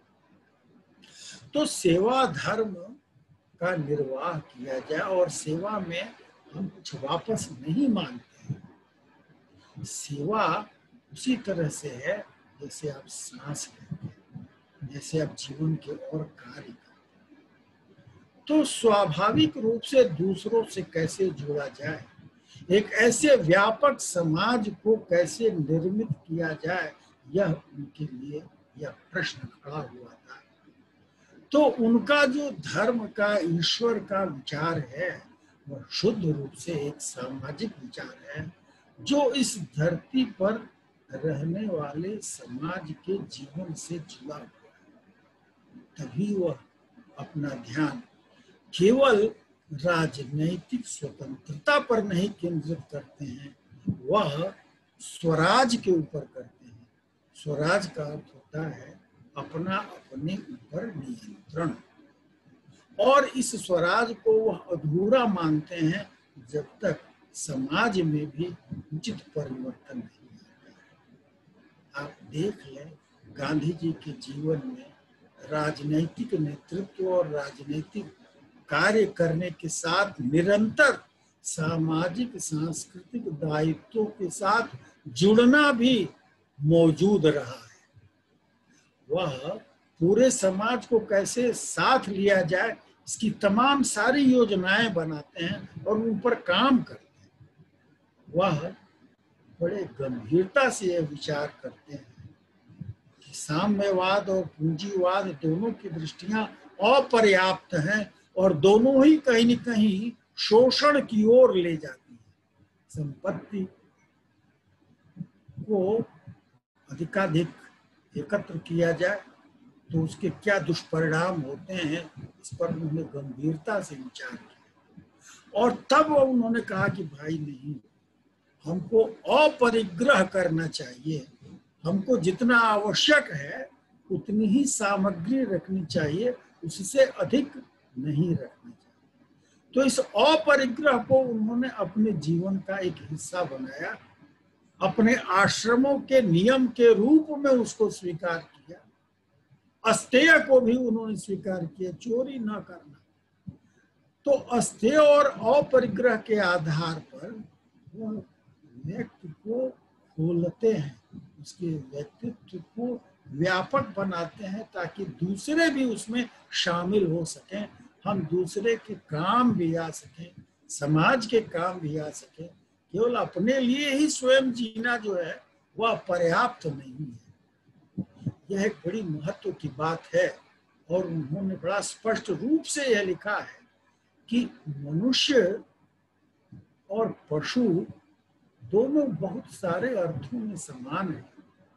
तो सेवा धर्म का निर्वाह किया जाए, और सेवा में हम कुछ वापस नहीं मांगते हैं। सेवा उसी तरह से है जैसे आप सांस लेते हैं, जैसे आप जीवन के और कार्य करते हैं। तो स्वाभाविक रूप से दूसरों से कैसे जुड़ा जाए, एक ऐसे व्यापक समाज को कैसे निर्मित किया जाए, यह उनके लिए यह प्रश्न खड़ा हुआ था। तो उनका जो धर्म का, ईश्वर का विचार है वह शुद्ध रूप से एक सामाजिक विचार है, जो इस धरती पर रहने वाले समाज के जीवन से जुड़ा हुआ है। तभी वह अपना ध्यान केवल राजनैतिक स्वतंत्रता पर नहीं केंद्रित करते हैं, वह स्वराज के ऊपर करते हैं। स्वराज का अर्थ होता है अपना अपने ऊपर नियंत्रण, और इस स्वराज को वह अधूरा मानते हैं जब तक समाज में भी उचित परिवर्तन नहीं आता है। आप देख लें, गांधी जी के जीवन में राजनैतिक नेतृत्व और राजनैतिक कार्य करने के साथ निरंतर सामाजिक सांस्कृतिक दायित्वों के साथ जुड़ना भी मौजूद रहा है। वह पूरे समाज को कैसे साथ लिया जाए इसकी तमाम सारी योजनाएं बनाते हैं और उन पर काम करते हैं। वह बड़े गंभीरता से यह विचार करते हैं कि साम्यवाद और पूंजीवाद दोनों की दृष्टियां अपर्याप्त हैं और दोनों ही कहीं न कहीं शोषण की ओर ले जाती है। संपत्ति को अधिकाधिक एकत्र किया जाए तो उसके क्या दुष्परिणाम होते हैं, इस पर उन्होंने गंभीरता से विचार किया। और तब उन्होंने कहा कि भाई नहीं, हमको अपरिग्रह करना चाहिए, हमको जितना आवश्यक है उतनी ही सामग्री रखनी चाहिए, उससे अधिक नहीं रखना चाहिए। तो इस अपरिग्रह को उन्होंने अपने जीवन का एक हिस्सा बनाया, अपने आश्रमों के नियम के रूप में उसको स्वीकार किया। अस्तेय को भी उन्होंने स्वीकार किया, चोरी न करना। तो अस्तेय और अपरिग्रह के आधार पर वो व्यक्ति को खोलते हैं, उसके व्यक्तित्व को व्यापक बनाते हैं ताकि दूसरे भी उसमें शामिल हो सकें, हम दूसरे के काम भी आ सकें, समाज के काम भी आ सकें। केवल अपने लिए ही स्वयं जीना जो है वह पर्याप्त नहीं है। यह एक बड़ी महत्व की बात है और उन्होंने बड़ा स्पष्ट रूप से यह लिखा है कि मनुष्य और पशु दोनों बहुत सारे अर्थों में समान है,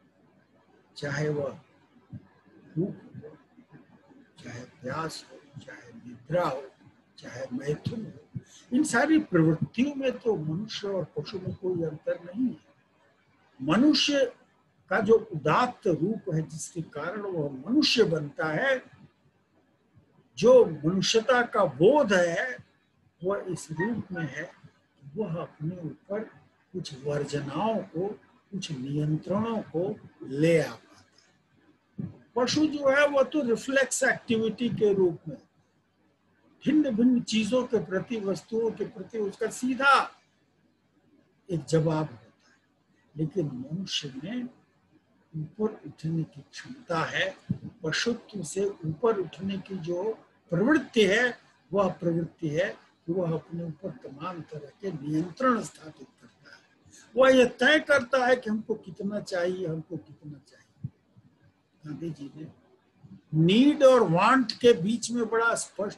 चाहे वह भूख हो, चाहे प्यास हो, चाहे निद्रा हो, चाहे मैथुन हो। इन सारी प्रवृत्तियों में तो मनुष्य और पशु में कोई अंतर नहीं है। मनुष्य का जो उदात्त रूप है जिसके कारण वह मनुष्य बनता है, जो मनुष्यता का बोध है, वह इस रूप में है कि वह अपने ऊपर कुछ वर्जनाओं को, कुछ नियंत्रणों को ले आ पाता है। पशु जो है वह तो रिफ्लेक्स एक्टिविटी के रूप में भिन्न भिन्न चीजों के प्रति, वस्तुओं के प्रति उसका सीधा एक जवाब होता है, लेकिन मनुष्य में ऊपर उठने की क्षमता है। पशुत्व से ऊपर उठने की जो प्रवृत्ति है वह प्रवृत्ति है कि वह अपने ऊपर तमाम तरह के नियंत्रण स्थापित करता है। वह यह तय करता है कि हमको कितना चाहिए, हमको कितना चाहिए। गांधी जी ने नीड और वांट के बीच में बड़ा स्पष्ट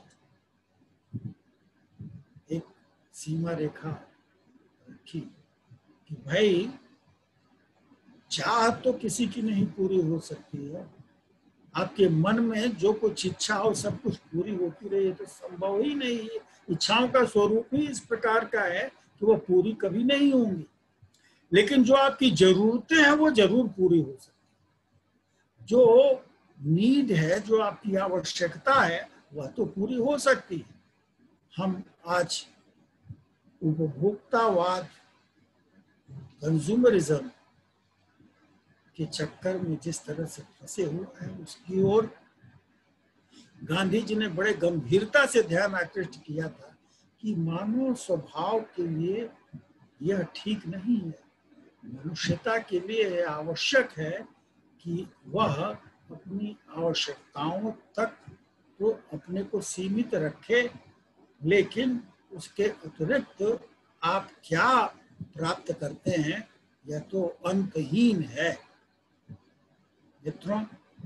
एक सीमा रेखा रखी कि भाई चाह तो किसी की नहीं पूरी हो सकती है, आपके मन में जो कुछ इच्छा हो सब कुछ पूरी होती रही है तो संभव ही नहीं है। इच्छाओं का स्वरूप ही इस प्रकार का है कि वह पूरी कभी नहीं होंगी, लेकिन जो आपकी जरूरतें हैं वो जरूर पूरी हो सकती। जो नीड है, जो आपकी आवश्यकता है, वह तो पूरी हो सकती है। हम आज उपभोक्तावाद, कंज्यूमरिज्म के चक्कर में जिस तरह से फंसे हुए हैं उसकी ओर गांधी जी ने बड़े गंभीरता से ध्यान आकृष्ट किया था कि मानव स्वभाव के लिए यह ठीक नहीं है। मनुष्यता के लिए यह आवश्यक है कि वह अपनी आवश्यकताओं तक तो अपने को सीमित रखे, लेकिन उसके अतिरिक्त आप क्या प्राप्त करते हैं यह तो अंतहीन है। मित्रों,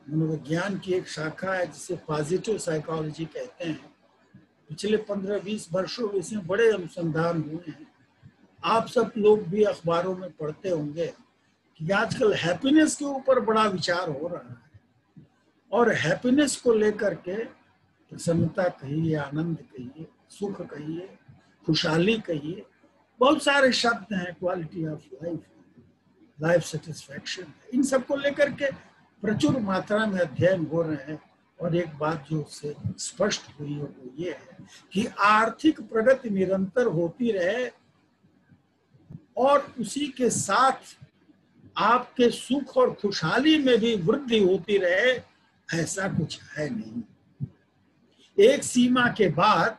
मनोविज्ञान की एक शाखा है जिसे पॉजिटिव साइकोलॉजी कहते हैं। पिछले पंद्रह बीस वर्षों में इसमें बड़े अनुसंधान हुए हैं। आप सब लोग भी अखबारों में पढ़ते होंगे कि आजकल हैप्पीनेस के ऊपर बड़ा विचार हो रहा है, और हैप्पीनेस को लेकर के प्रसन्नता कहिए, आनंद कहिए, सुख कहिए, खुशहाली कहिए, बहुत सारे शब्द हैं, quality of life, life satisfaction, इन सब को लेकर के प्रचुर मात्रा में अध्ययन हो रहे हैं। और एक बात जो उससे स्पष्ट हुई है वो ये है कि आर्थिक प्रगति निरंतर होती रहे और उसी के साथ आपके सुख और खुशहाली में भी वृद्धि होती रहे, ऐसा कुछ है नहीं। एक सीमा के बाद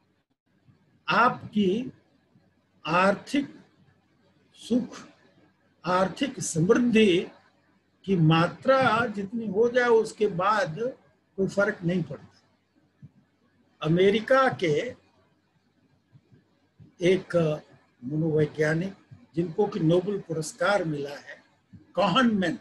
आपकी आर्थिक सुख, आर्थिक समृद्धि की मात्रा जितनी हो जाए उसके बाद कोई फर्क नहीं पड़ता। अमेरिका के एक मनोवैज्ञानिक जिनको कि नोबेल पुरस्कार मिला है, कहनमैन,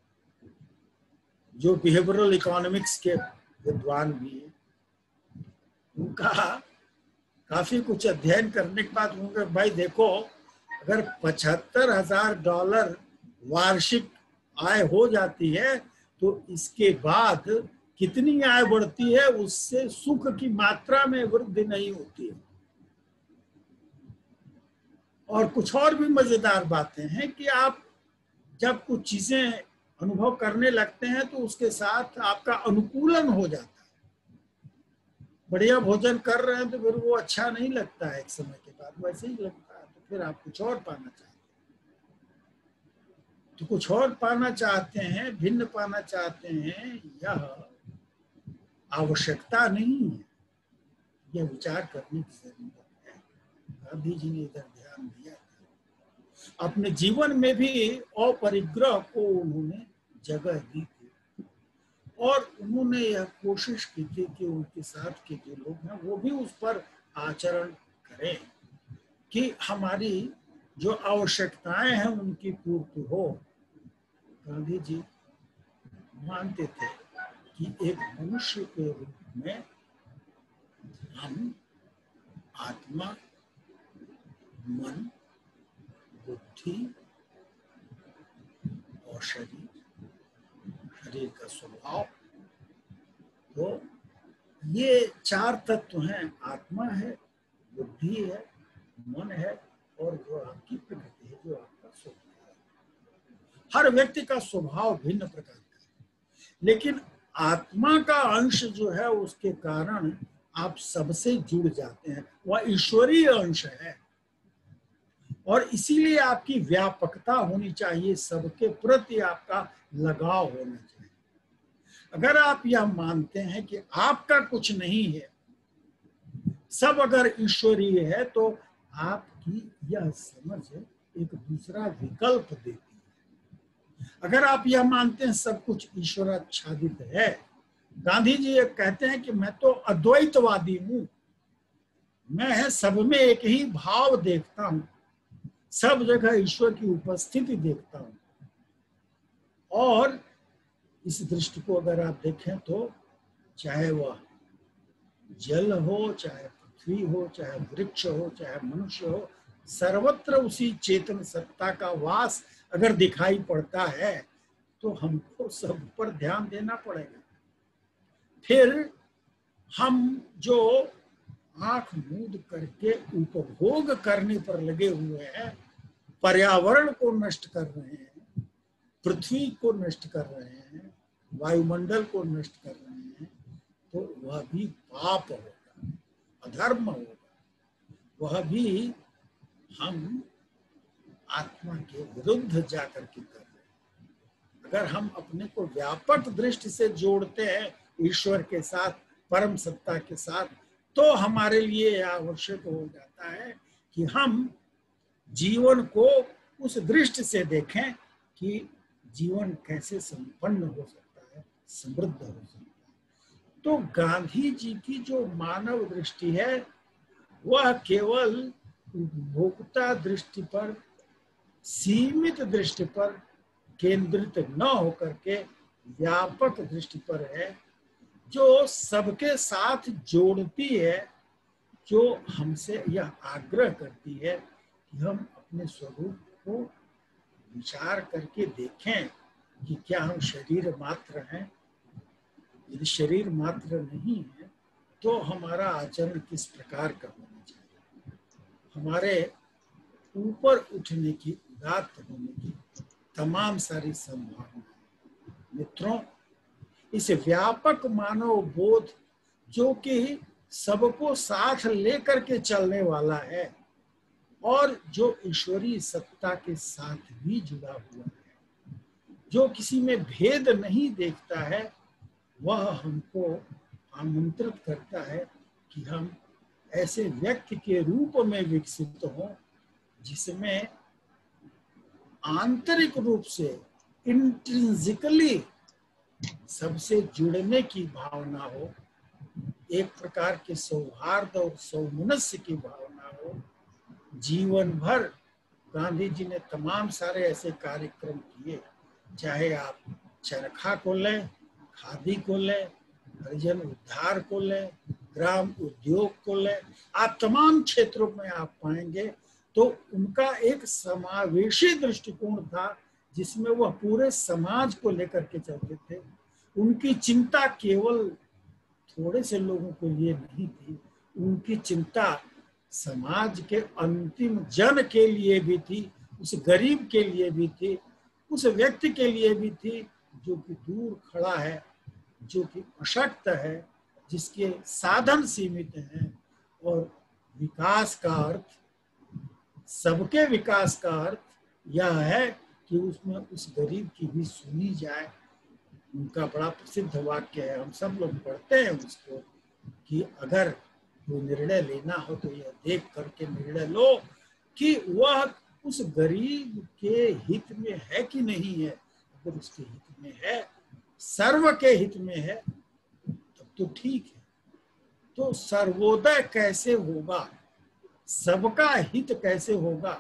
जो बिहेवियरल इकोनॉमिक्स के विद्वान भी है, उनका काफी कुछ अध्ययन करने के बाद उनका भाई देखो, अगर पचहत्तर हजार डॉलर वार्षिक आय हो जाती है तो इसके बाद कितनी आय बढ़ती है, उससे सुख की मात्रा में वृद्धि नहीं होती है। और कुछ और भी मजेदार बातें हैं कि आप जब कुछ चीजें अनुभव करने लगते हैं तो उसके साथ आपका अनुकूलन हो जाता है। बढ़िया भोजन कर रहे हैं तो फिर वो अच्छा नहीं लगता है, एक समय के बाद वैसे ही लगता है, तो फिर आप कुछ और पाना चाहते हैं। तो कुछ और पाना चाहते हैं, भिन्न पाना चाहते हैं, यह आवश्यकता नहीं है, यह विचार करने की जरूरत है। गांधी जी ने इधर ध्यान दिया था। अपने जीवन में भी अपरिग्रह को उन्होंने जगह दी थी और उन्होंने यह कोशिश की थी कि उनके साथ के जो लोग हैं वो भी उस पर आचरण करें कि हमारी जो आवश्यकताएं हैं उनकी पूर्ति हो। गांधी जी मानते थे कि एक मनुष्य के रूप में हम आत्मा, मन, बुद्धि और शरीर, शरीर का स्वभाव, तो ये चार तत्व हैं। आत्मा है, बुद्धि है, मन है और जो आपकी प्रकृति है, जो आपका स्वभाव है। हर व्यक्ति का स्वभाव भिन्न प्रकार का है, लेकिन आत्मा का अंश जो है उसके कारण आप सबसे जुड़ जाते हैं, वह ईश्वरीय अंश है और इसीलिए आपकी व्यापकता होनी चाहिए, सबके प्रति आपका लगाव होना चाहिए। अगर आप यह मानते हैं कि आपका कुछ नहीं है, सब अगर ईश्वरीय है, तो आपकी यह समझ एक दूसरा विकल्प देती है। अगर आप यह मानते हैं सब कुछ ईश्वराच्छादित है, गांधी जी ये कहते हैं कि मैं तो अद्वैतवादी हूं, मैं है सब में एक ही भाव देखता हूं, सब जगह ईश्वर की उपस्थिति देखता हूं। और इस दृष्टि को अगर आप देखें तो चाहे वह जल हो, चाहे पृथ्वी हो, चाहे वृक्ष हो, चाहे मनुष्य हो, सर्वत्र उसी चेतन सत्ता का वास अगर दिखाई पड़ता है तो हमको सब पर ध्यान देना पड़ेगा। फिर हम जो आंख मूंद करके उपभोग करने पर लगे हुए हैं, पर्यावरण को नष्ट कर रहे हैं, पृथ्वी को नष्ट कर रहे हैं, वायुमंडल को नष्ट कर रहे हैं, तो वह भी पाप होगा, अधर्म होगा, वह भी हम आत्मा के विरुद्ध जाकर के कर रहे हैं। अगर हम अपने को व्यापक दृष्टि से जोड़ते हैं ईश्वर के साथ, परम सत्ता के साथ, तो हमारे लिए आवश्यक हो जाता है कि हम जीवन को उस दृष्टि से देखें कि जीवन कैसे संपन्न हो सकता है, समृद्ध हो सकता है। तो गांधी जी की जो मानव दृष्टि है वह केवल उपभोक्ता दृष्टि पर, सीमित दृष्टि पर केंद्रित न होकर के व्यापक दृष्टि पर है, जो सबके साथ जोड़ती है, जो हमसे यह आग्रह करती है कि हम अपने स्वरूप को विचार करके देखें कि क्या हम शरीर मात्र हैं। यदि शरीर मात्र नहीं है तो हमारा आचरण किस प्रकार का होना चाहिए, हमारे ऊपर उठने की, उदात्त होने की तमाम सारी संभावनाएं। मित्रों, इस व्यापक मानव बोध जो कि सबको साथ लेकर के चलने वाला है और जो ईश्वरीय सत्ता के साथ भी जुड़ा हुआ है, जो किसी में भेद नहीं देखता है, वह हमको आमंत्रित करता है कि हम ऐसे व्यक्ति के रूप में विकसित हों जिसमें आंतरिक रूप से इंट्रिंसिकली सबसे जुड़ने की भावना हो, एक प्रकार के सौहार्द और सौमनस्य की भावना हो। जीवन भर गांधी जी ने तमाम सारे ऐसे कार्यक्रम किए, चाहे आप चरखा को लें, खादी को लें, हरिजन उद्धार को लें, ग्राम उद्योग को लें, आप तमाम क्षेत्रों में आप पाएंगे तो उनका एक समावेशी दृष्टिकोण था जिसमें वह पूरे समाज को लेकर के चलते थे। उनकी चिंता केवल थोड़े से लोगों के लिए नहीं थी, उनकी चिंता समाज के अंतिम जन के लिए भी थी, उस गरीब के लिए भी थी, उस व्यक्ति के लिए भी थी जो कि दूर खड़ा है, जो कि अशक्त है, जिसके साधन सीमित हैं। और विकास का अर्थ, सबके विकास का अर्थ यह है कि उसमें उस गरीब की भी सुनी जाए। उनका बड़ा प्रसिद्ध वाक्य है, हम सब लोग पढ़ते हैं उसको, कि अगर वो निर्णय लेना हो तो यह देख करके निर्णय लो कि वह उस गरीब के हित में है कि नहीं है। अगर उसके हित में है, सर्व के हित में है, तब तो ठीक है। तो सर्वोदय कैसे होगा, सबका हित कैसे होगा,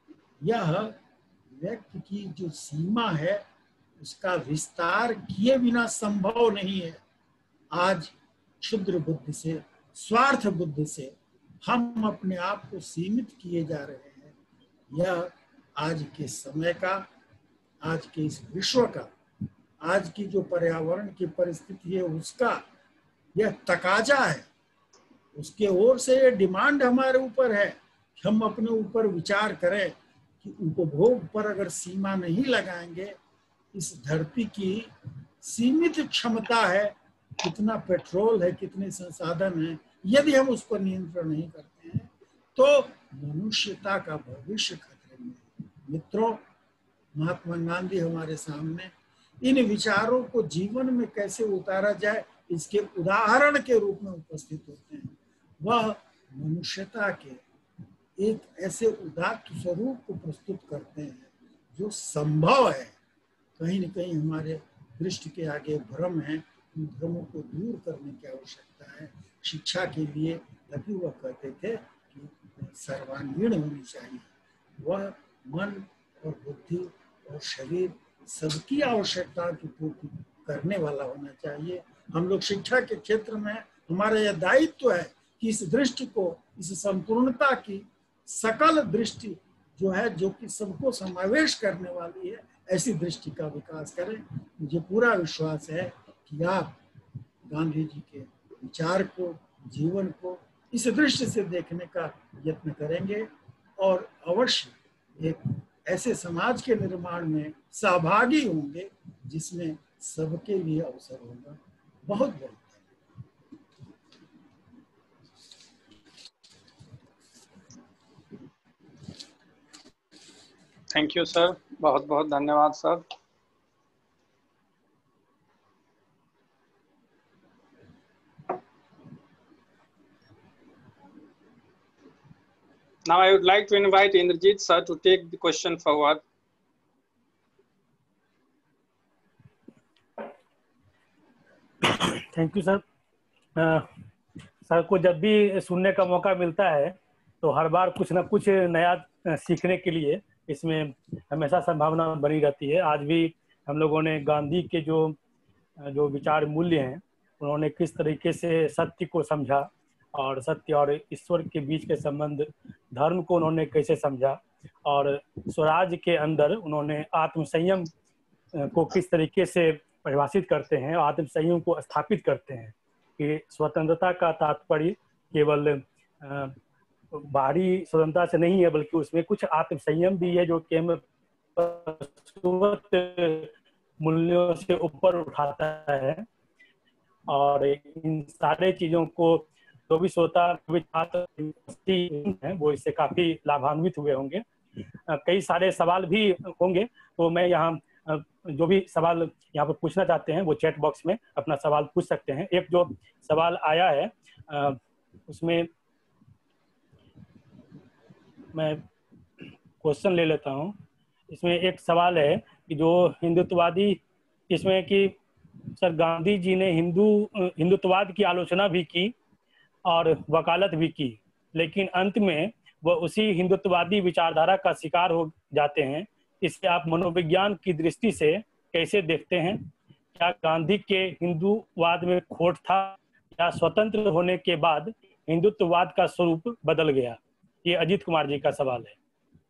यह व्यक्ति की जो सीमा है उसका विस्तार किए बिना संभव नहीं है। आज क्षुद्र बुद्धि से, स्वार्थ बुद्धि से हम अपने आप को सीमित किए जा रहे हैं। यह आज के समय का, आज के इस विश्व का, आज की जो पर्यावरण की परिस्थिति है उसका यह तकाजा है। उसके ओर से ये डिमांड हमारे ऊपर है कि हम अपने ऊपर विचार करें कि उपभोग पर अगर सीमा नहीं लगाएंगे, इस धरती की सीमित क्षमता है, कितना पेट्रोल है, कितने संसाधन हैं, यदि हम उस पर नियंत्रण नहीं करते हैं तो मनुष्यता का भविष्य खतरे में है। मित्रों, महात्मा गांधी हमारे सामने इन विचारों को जीवन में कैसे उतारा जाए इसके उदाहरण के रूप में उपस्थित होते हैं। वह मनुष्यता के एक ऐसे उदात्त स्वरूप को प्रस्तुत करते हैं जो संभव है। कहीं न कहीं हमारे दृष्टि के आगे भ्रम है, उन भ्रमों को दूर करने की आवश्यकता है। शिक्षा के लिए तभी वह कहते थे कि सर्वांगीण होनी चाहिए, वह मन और बुद्धि और शरीर सबकी आवश्यकता की पूर्ति करने वाला होना चाहिए। हम लोग शिक्षा के क्षेत्र में हमारा यह दायित्व है कि इस दृष्टि को, इस संपूर्णता की सकल दृष्टि जो है, जो कि सबको समावेश करने वाली है, ऐसी दृष्टि का विकास करें। मुझे पूरा विश्वास है कि आप गांधी जी के विचार को, जीवन को इस दृष्टि से देखने का यत्न करेंगे और अवश्य एक ऐसे समाज के निर्माण में सहभागी होंगे जिसमें सबके लिए अवसर होगा। बहुत बहुत थैंक यू सर, बहुत बहुत धन्यवाद sir. Now I would like to invite Indrajit sir to take the question forward. Thank you sir. Sir को जब भी सुनने का मौका मिलता है तो हर बार कुछ ना कुछ नया सीखने के लिए इसमें हमेशा संभावना बनी रहती है। आज भी हम लोगों ने गांधी के जो जो विचार मूल्य हैं, उन्होंने किस तरीके से सत्य को समझा और सत्य और ईश्वर के बीच के संबंध, धर्म को उन्होंने कैसे समझा, और स्वराज के अंदर उन्होंने आत्म संयम को किस तरीके से परिभाषित करते हैं, आत्म संयम को स्थापित करते हैं कि स्वतंत्रता का तात्पर्य केवल बाहरी स्वतंत्रता से नहीं है, बल्कि उसमें कुछ आत्म संयम भी है जो केवल मूल्यों से ऊपर उठाता है। और इन सारे चीजों को जो भी श्रोता है वो इससे काफी लाभान्वित हुए होंगे। कई सारे सवाल भी होंगे, तो मैं यहाँ जो भी सवाल यहाँ पर पूछना चाहते हैं वो चैट बॉक्स में अपना सवाल पूछ सकते हैं। एक जो सवाल आया है उसमें मैं क्वेश्चन ले लेता हूँ। इसमें एक सवाल है कि जो हिंदुत्ववादी, इसमें कि सर गांधी जी ने हिंदू हिंदुत्ववाद की आलोचना भी की और वकालत भी की, लेकिन अंत में वह उसी हिंदुत्ववादी विचारधारा का शिकार हो जाते हैं। इसे आप मनोविज्ञान की दृष्टि से कैसे देखते हैं? क्या गांधी के हिंदूवाद में खोट था या स्वतंत्र होने के बाद हिंदुत्ववाद का स्वरूप बदल गया? ये अजीत कुमार जी का सवाल है।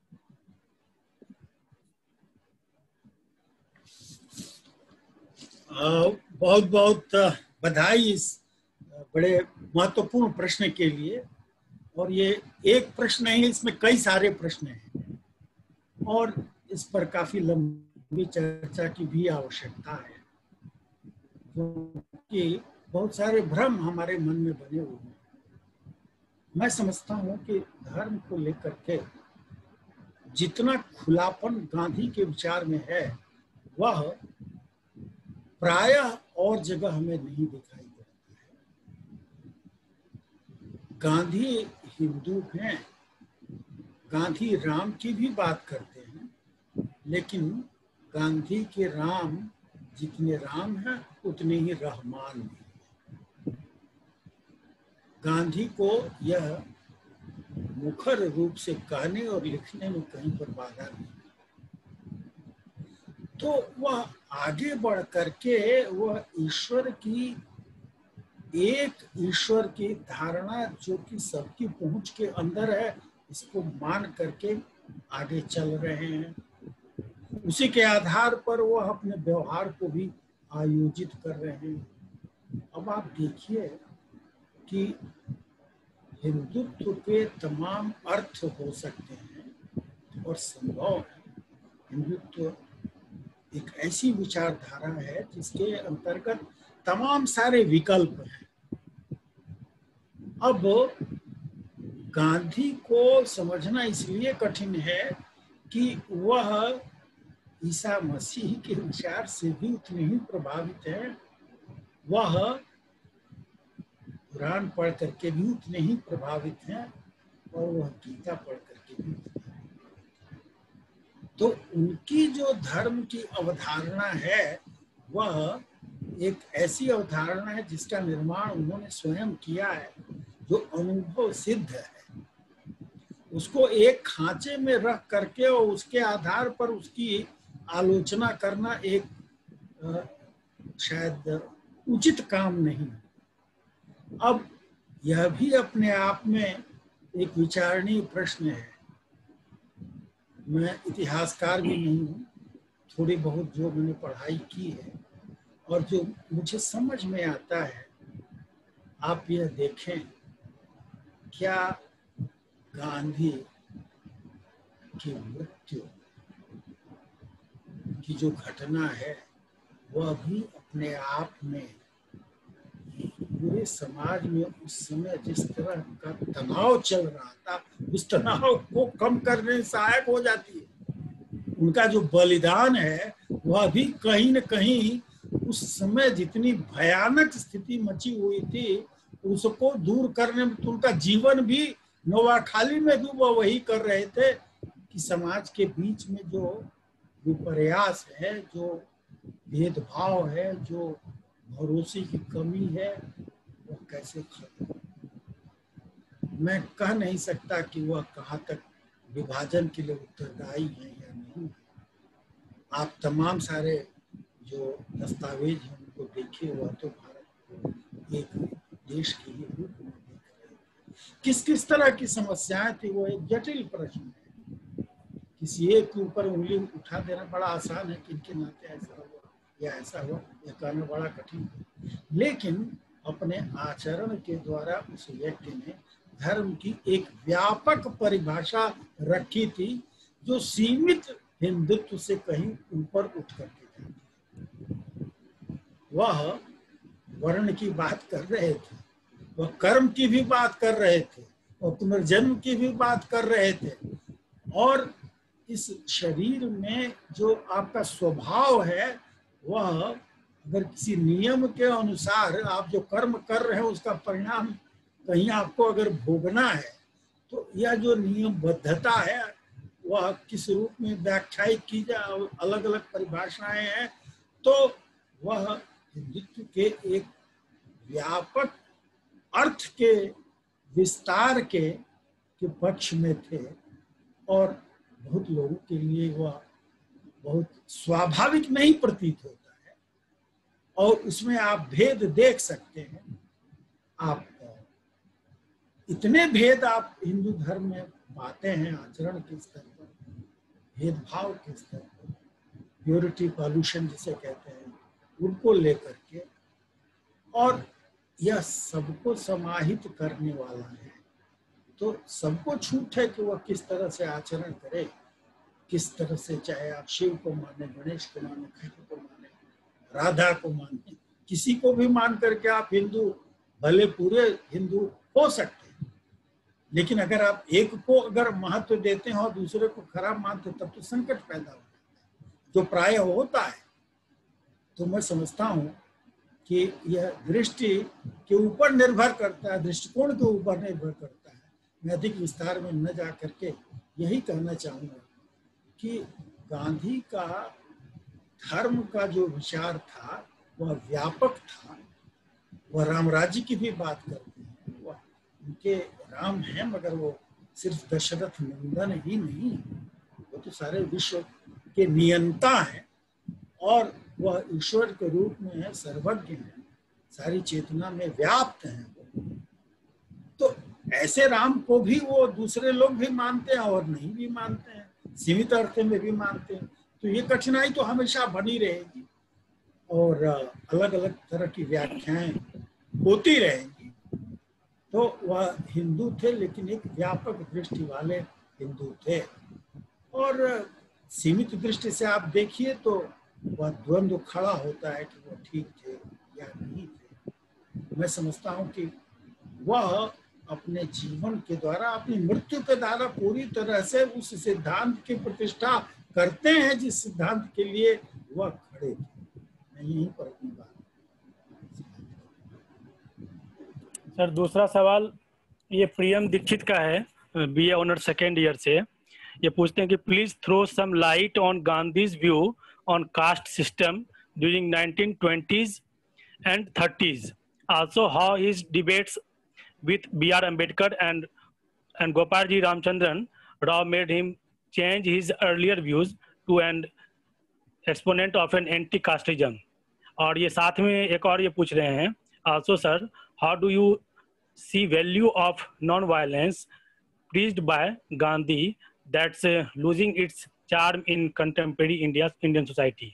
बहुत बहुत बधाई इस बड़े महत्वपूर्ण प्रश्न के लिए। और ये एक प्रश्न नहीं है, इसमें कई सारे प्रश्न हैं और इस पर काफी लंबी चर्चा की भी आवश्यकता है, क्योंकि बहुत सारे भ्रम हमारे मन में बने हुए हैं। मैं समझता हूँ कि धर्म को लेकर के जितना खुलापन गांधी के विचार में है वह प्रायः और जगह हमें नहीं दिखाई देता है। गांधी हिंदू हैं, गांधी राम की भी बात करते हैं, लेकिन गांधी के राम जितने राम हैं उतने ही रहमान भी हैं। गांधी को यह मुखर रूप से कहने और लिखने में कहीं पर बाधा नहीं, तो वह आगे बढ़ करके वह ईश्वर की एक ईश्वर की धारणा जो कि सबकी पहुंच के अंदर है, इसको मान करके आगे चल रहे हैं। उसी के आधार पर वह अपने व्यवहार को भी आयोजित कर रहे हैं। अब आप देखिए कि हिंदुत्व के तमाम अर्थ हो सकते हैं और संभव है। हिंदुत्व एक ऐसी विचारधारा है जिसके अंतर्गत तमाम सारे विकल्प हैं। अब गांधी को समझना इसलिए कठिन है कि वह ईसा मसीह के विचार से भी उतने ही प्रभावित है, वह कुरान पढ़ करके भी उतने ही प्रभावित हैं और वह गीता पढ़ करके भी। तो उनकी जो धर्म की अवधारणा है वह एक ऐसी अवधारणा है जिसका निर्माण उन्होंने स्वयं किया है, जो अनुभव सिद्ध है। उसको एक खांचे में रख करके और उसके आधार पर उसकी आलोचना करना एक शायद उचित काम नहीं। अब यह भी अपने आप में एक विचारणीय प्रश्न है। मैं इतिहासकार भी नहीं हूँ, थोड़ी बहुत जो मैंने पढ़ाई की है और जो मुझे समझ में आता है, आप यह देखें, क्या गांधी की मृत्यु की जो घटना है वह भी अपने आप में पूरे समाज में उस समय जिस तरह का तनाव चल रहा था, उस तनाव को कम करने में सहायक हो जाती है। उनका जो बलिदान है वह भी कहीं न कहीं उस समय जितनी भयानक स्थिति मची हुई थी उसको दूर करने में, तो उनका जीवन भी नोवाखाली में भी वह वही कर रहे थे कि समाज के बीच में जो विपर्यास है, जो भेदभाव है, जो भरोसे की कमी है, वो कैसे खत्म। मैं कह नहीं सकता कि वह कहाँ तक विभाजन के लिए उत्तरदायी है या नहीं। आप तमाम सारे जो दस्तावेज हैं उनको देखिए वह तो भारत को एक देश के ही रूप में देख रहे थे। किस किस तरह की समस्याएं थी वो एक जटिल प्रश्न है। किसी एक के ऊपर उंगली उठा देना बड़ा आसान है कि इनके नाते ऐसा हुआ या ऐसा हुआ, यह कहना बड़ा कठिन है। लेकिन अपने आचरण के द्वारा उस व्यक्ति ने धर्म की एक व्यापक परिभाषा रखी थी जो सीमित हिंदुत्व से कहीं ऊपर उठ करके जाती। वह वर्ण की बात कर रहे थे, वह कर्म की भी बात कर रहे थे, वह पुनर्जन्म की भी बात कर रहे थे, और इस शरीर में जो आपका स्वभाव है वह अगर किसी नियम के अनुसार आप जो कर्म कर रहे हैं उसका परिणाम कहीं आपको अगर भोगना है तो यह जो नियमबद्धता है वह किस रूप में व्याख्यायित की जाए, अलग अलग परिभाषाएं हैं, तो वह हिंदुत्व के एक व्यापक अर्थ के विस्तार के के पक्ष में थे और बहुत लोगों के लिए वह बहुत स्वाभाविक नहीं प्रतीत होता है और उसमें आप भेद देख सकते हैं। आप इतने भेद आप हिंदू धर्म में पाते हैं आचरण के स्तर पर, भेदभाव के स्तर पर, प्योरिटी पॉल्यूशन जिसे कहते हैं उनको लेकर के, और यह सबको समाहित करने वाला है। तो सबको छूट है कि वह किस तरह से आचरण करे, किस तरह से, चाहे आप शिव को माने, गणेश को माने, कृष्ण को माने, राधा को माने, किसी को भी मान करके आप हिंदू, भले पूरे हिंदू हो सकते हैं, लेकिन अगर आप एक को अगर महत्व देते हैं और दूसरे को खराब मानते हैं तब तो संकट पैदा हो जाता है, जो प्राय होता है। तो मैं समझता हूँ कि यह दृष्टि के ऊपर निर्भर करता है, दृष्टिकोण के ऊपर निर्भर करता है। मैं अधिक विस्तार में न जा करके यही कहना चाहूँगा कि गांधी का धर्म का जो विचार था वह व्यापक था। वह राम राज्य की भी बात करते हैं, वह उनके राम हैं मगर वो सिर्फ दशरथ नंदन ही नहीं, वो तो सारे विश्व के नियंता हैं और वह ईश्वर के रूप में है, सर्वज्ञ हैं, सारी चेतना में व्याप्त हैं। तो ऐसे राम को भी वो दूसरे लोग भी मानते हैं और नहीं भी मानते हैं, सीमित अर्थ में भी मानते हैं। तो ये कठिनाई तो हमेशा बनी रहेगी और अलग अलग तरह की व्याख्याएं होती रहेंगी। तो वह हिंदू थे लेकिन एक व्यापक दृष्टि वाले हिंदू थे, और सीमित दृष्टि से आप देखिए तो वह द्वंद्व खड़ा होता है कि वो ठीक थे या नहीं थे। मैं समझता हूँ कि वह अपने जीवन के द्वारा, अपनी मृत्यु के द्वारा पूरी तरह से उस सिद्धांत की प्रतिष्ठा करते हैं जिस सिद्धांत के लिए वह खड़े थे। मैं यहीं पर अपनी बात। सर दूसरा सवाल ये प्रियम दीक्षित का है, बीए ऑनर सेकेंड ईयर से। ये पूछते हैं कि please throw some light on Gandhi's view on caste system during nineteen twenties and thirties, also how his debates with B R Ambedkar and and Gopalji Ramchandran Rao made him change his earlier views to an exponent of an anti-casteism। और ये साथ में एक और ये पूछ रहे हैं, also sir, how do you see value of non-violence preached by Gandhi that's uh, losing its charm in contemporary India's Indian society?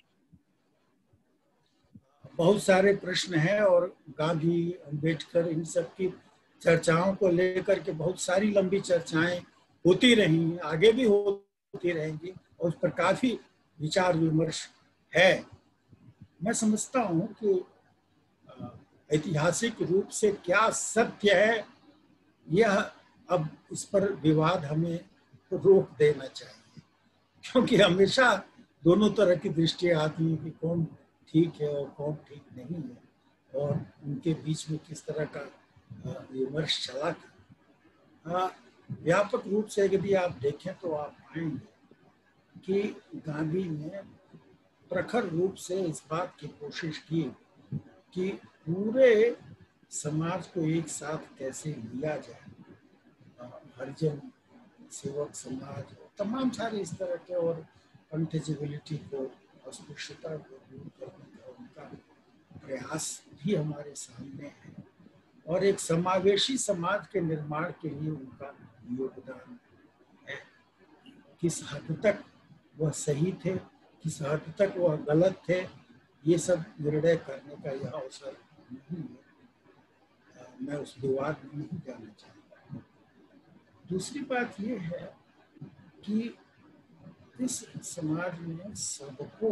बहुत सारे प्रश्न हैं और गांधी, अम्बेडकर, इन सब की चर्चाओं को लेकर के बहुत सारी लंबी चर्चाएं होती रही, आगे भी होती रहेंगी और उस पर काफी विचार विमर्श है। मैं समझता हूँ कि ऐतिहासिक रूप से क्या सत्य है, यह अब इस पर विवाद हमें रोक देना चाहिए, क्योंकि हमेशा दोनों तरह की दृष्टि आती है कि कौन ठीक है और कौन ठीक नहीं है और उनके बीच में किस तरह का विमर्श चला था। व्यापक रूप से यदि आप देखें तो आप पाएंगे कि गांधी ने प्रखर रूप से इस बात की कोशिश की कि पूरे समाज को एक साथ कैसे लिया जाए, हरिजन सेवक समाज, तमाम सारे इस तरह के, और अनटचेबिलिटी को, अस्पृश्यता को दूर करने का उनका प्रयास भी हमारे सामने है और एक समावेशी समाज के निर्माण के लिए उनका योगदान है। किस हद तक वह सही थे, किस हद तक वह गलत थे, ये सब निर्णय करने का यह अवसर नहीं है, मैं उस विवाद में नहीं जाना चाहता। दूसरी बात यह है कि इस समाज में सबको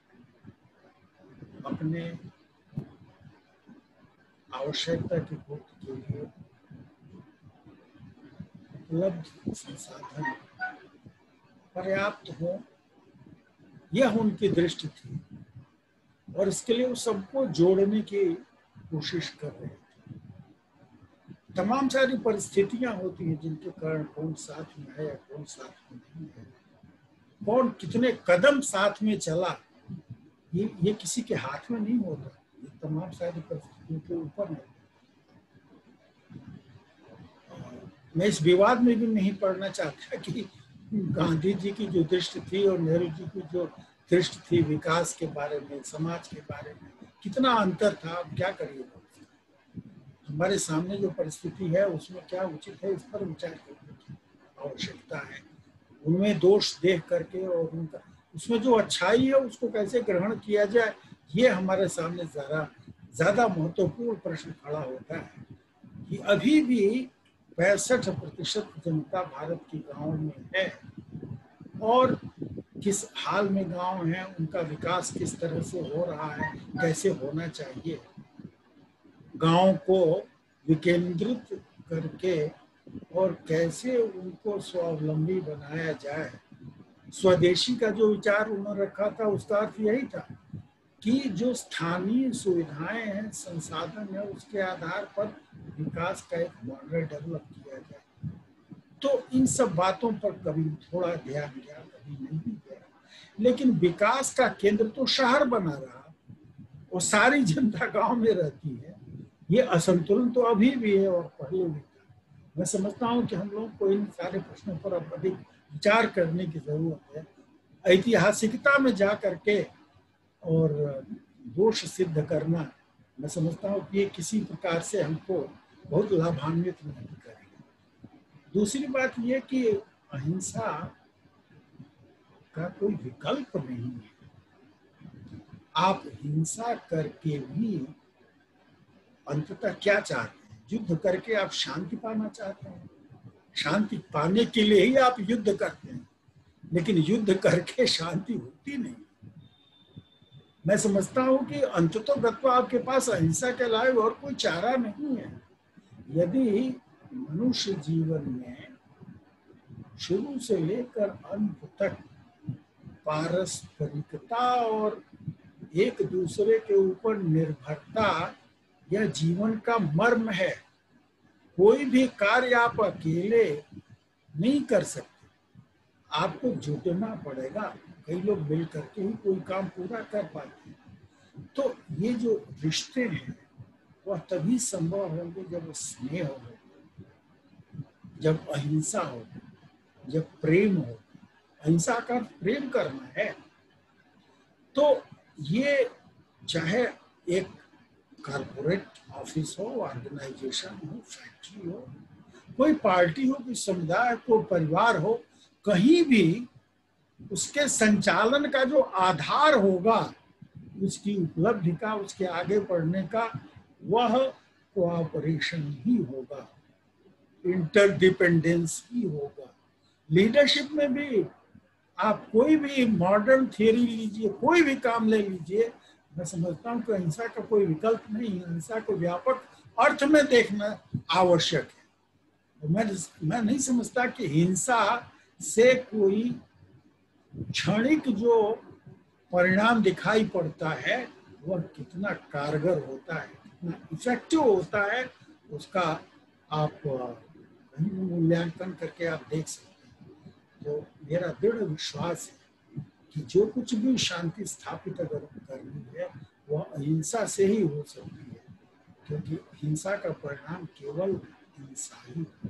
अपने आवश्यकता की पूर्ति के लिए उपलब्ध संसाधन पर्याप्त हो, यह उनकी दृष्टि थी और इसके लिए वो सबको जोड़ने की कोशिश कर रहे थे। तमाम सारी परिस्थितियां होती हैं जिनके कारण कौन साथ में है या कौन साथ में नहीं है, कौन कितने कदम साथ में चला, ये ये किसी के हाथ में नहीं होता। ये तमाम सारी परिस्थितियों के ऊपर है। मैं इस विवाद में भी नहीं पड़ना चाहता कि गांधी जी की जो दृष्टि थी और नेहरू जी की जो दृष्टि थी विकास के बारे में, समाज के बारे में, कितना अंतर था। अब क्या करिएगा, हमारे सामने जो परिस्थिति है उसमें क्या उचित है, इस पर विचार करने की आवश्यकता है। उनमें दोष देख करके और उनका उसमें जो अच्छाई है उसको कैसे ग्रहण किया जाए, ये हमारे सामने जरा ज्यादा महत्वपूर्ण प्रश्न खड़ा होता है कि अभी भी पैंसठ प्रतिशत जनता भारत की गांव में है और किस हाल में गांव है, उनका विकास किस तरह से हो रहा है, कैसे होना चाहिए। गांव को विकेंद्रित करके और कैसे उनको स्वावलंबी बनाया जाए। स्वदेशी का जो विचार उन्होंने रखा था उसका अर्थ यही था कि जो स्थानीय सुविधाएं हैं, संसाधन है, उसके आधार पर विकास का एक मॉडल डेवलप किया जाए। तो इन सब बातों पर कभी थोड़ा ध्यान दिया, कभी नहीं दिया, लेकिन विकास का केंद्र तो शहर बना रहा और सारी जनता गांव में रहती है। ये असंतुलन तो अभी भी है और पहले भी था। मैं समझता हूँ कि हम लोग को इन सारे प्रश्नों पर अब अधिक विचार करने की जरूरत है। ऐतिहासिकता में जा करके और दोष सिद्ध करना, मैं समझता हूँ कि ये किसी प्रकार से हमको बहुत लाभान्वित नहीं करेगा। दूसरी बात ये कि अहिंसा का कोई विकल्प नहीं है। आप हिंसा करके भी अंततः क्या चाहते हैं? युद्ध करके आप शांति पाना चाहते हैं। शांति पाने के लिए ही आप युद्ध करते हैं, लेकिन युद्ध करके शांति होती नहीं। मैं समझता हूं कि अंततोगत्वा आपके पास अहिंसा के अलावा और कोई चारा नहीं है। यदि मनुष्य जीवन में शुरू से लेकर अंत तक पारस्परिकता और एक दूसरे के ऊपर निर्भरता यह जीवन का मर्म है। कोई भी कार्य आप अकेले नहीं कर सकते, आपको जुटना पड़ेगा। कई लोग मिल करके ही कोई काम पूरा कर पाते हैं। तो ये जो रिश्ते हैं वह तभी संभव होंगे जब स्नेह हो, जब अहिंसा हो, जब प्रेम हो। अहिंसा का प्रेम करना है। तो ये चाहे एक कॉर्पोरेट ऑफिस हो, ऑर्गेनाइजेशन हो, फैक्ट्री हो, कोई पार्टी हो, कोई समुदाय, कोई परिवार हो, कहीं भी उसके संचालन का जो आधार होगा, उसकी उपलब्धि का, उसके आगे बढ़ने का, वह कोऑपरेशन ही होगा, इंटरडिपेंडेंस ही होगा। लीडरशिप में भी आप कोई भी मॉडर्न थियरी लीजिए, कोई भी काम ले लीजिए, मैं समझता हूँ कि अहिंसा का कोई विकल्प नहीं है। अहिंसा को व्यापक अर्थ में देखना आवश्यक है। मैं मैं नहीं समझता कि हिंसा से कोई क्षणिक जो परिणाम दिखाई पड़ता है वह कितना कारगर होता है, कितना इफेक्टिव होता है, उसका आप कहीं मूल्यांकन करके आप देख सकते हैं। तो मेरा दृढ़ विश्वास है कि जो कुछ भी शांति स्थापित अगर करनी है वह अहिंसा से ही हो सकती है, क्योंकि हिंसा का परिणाम केवल हिंसा ही है।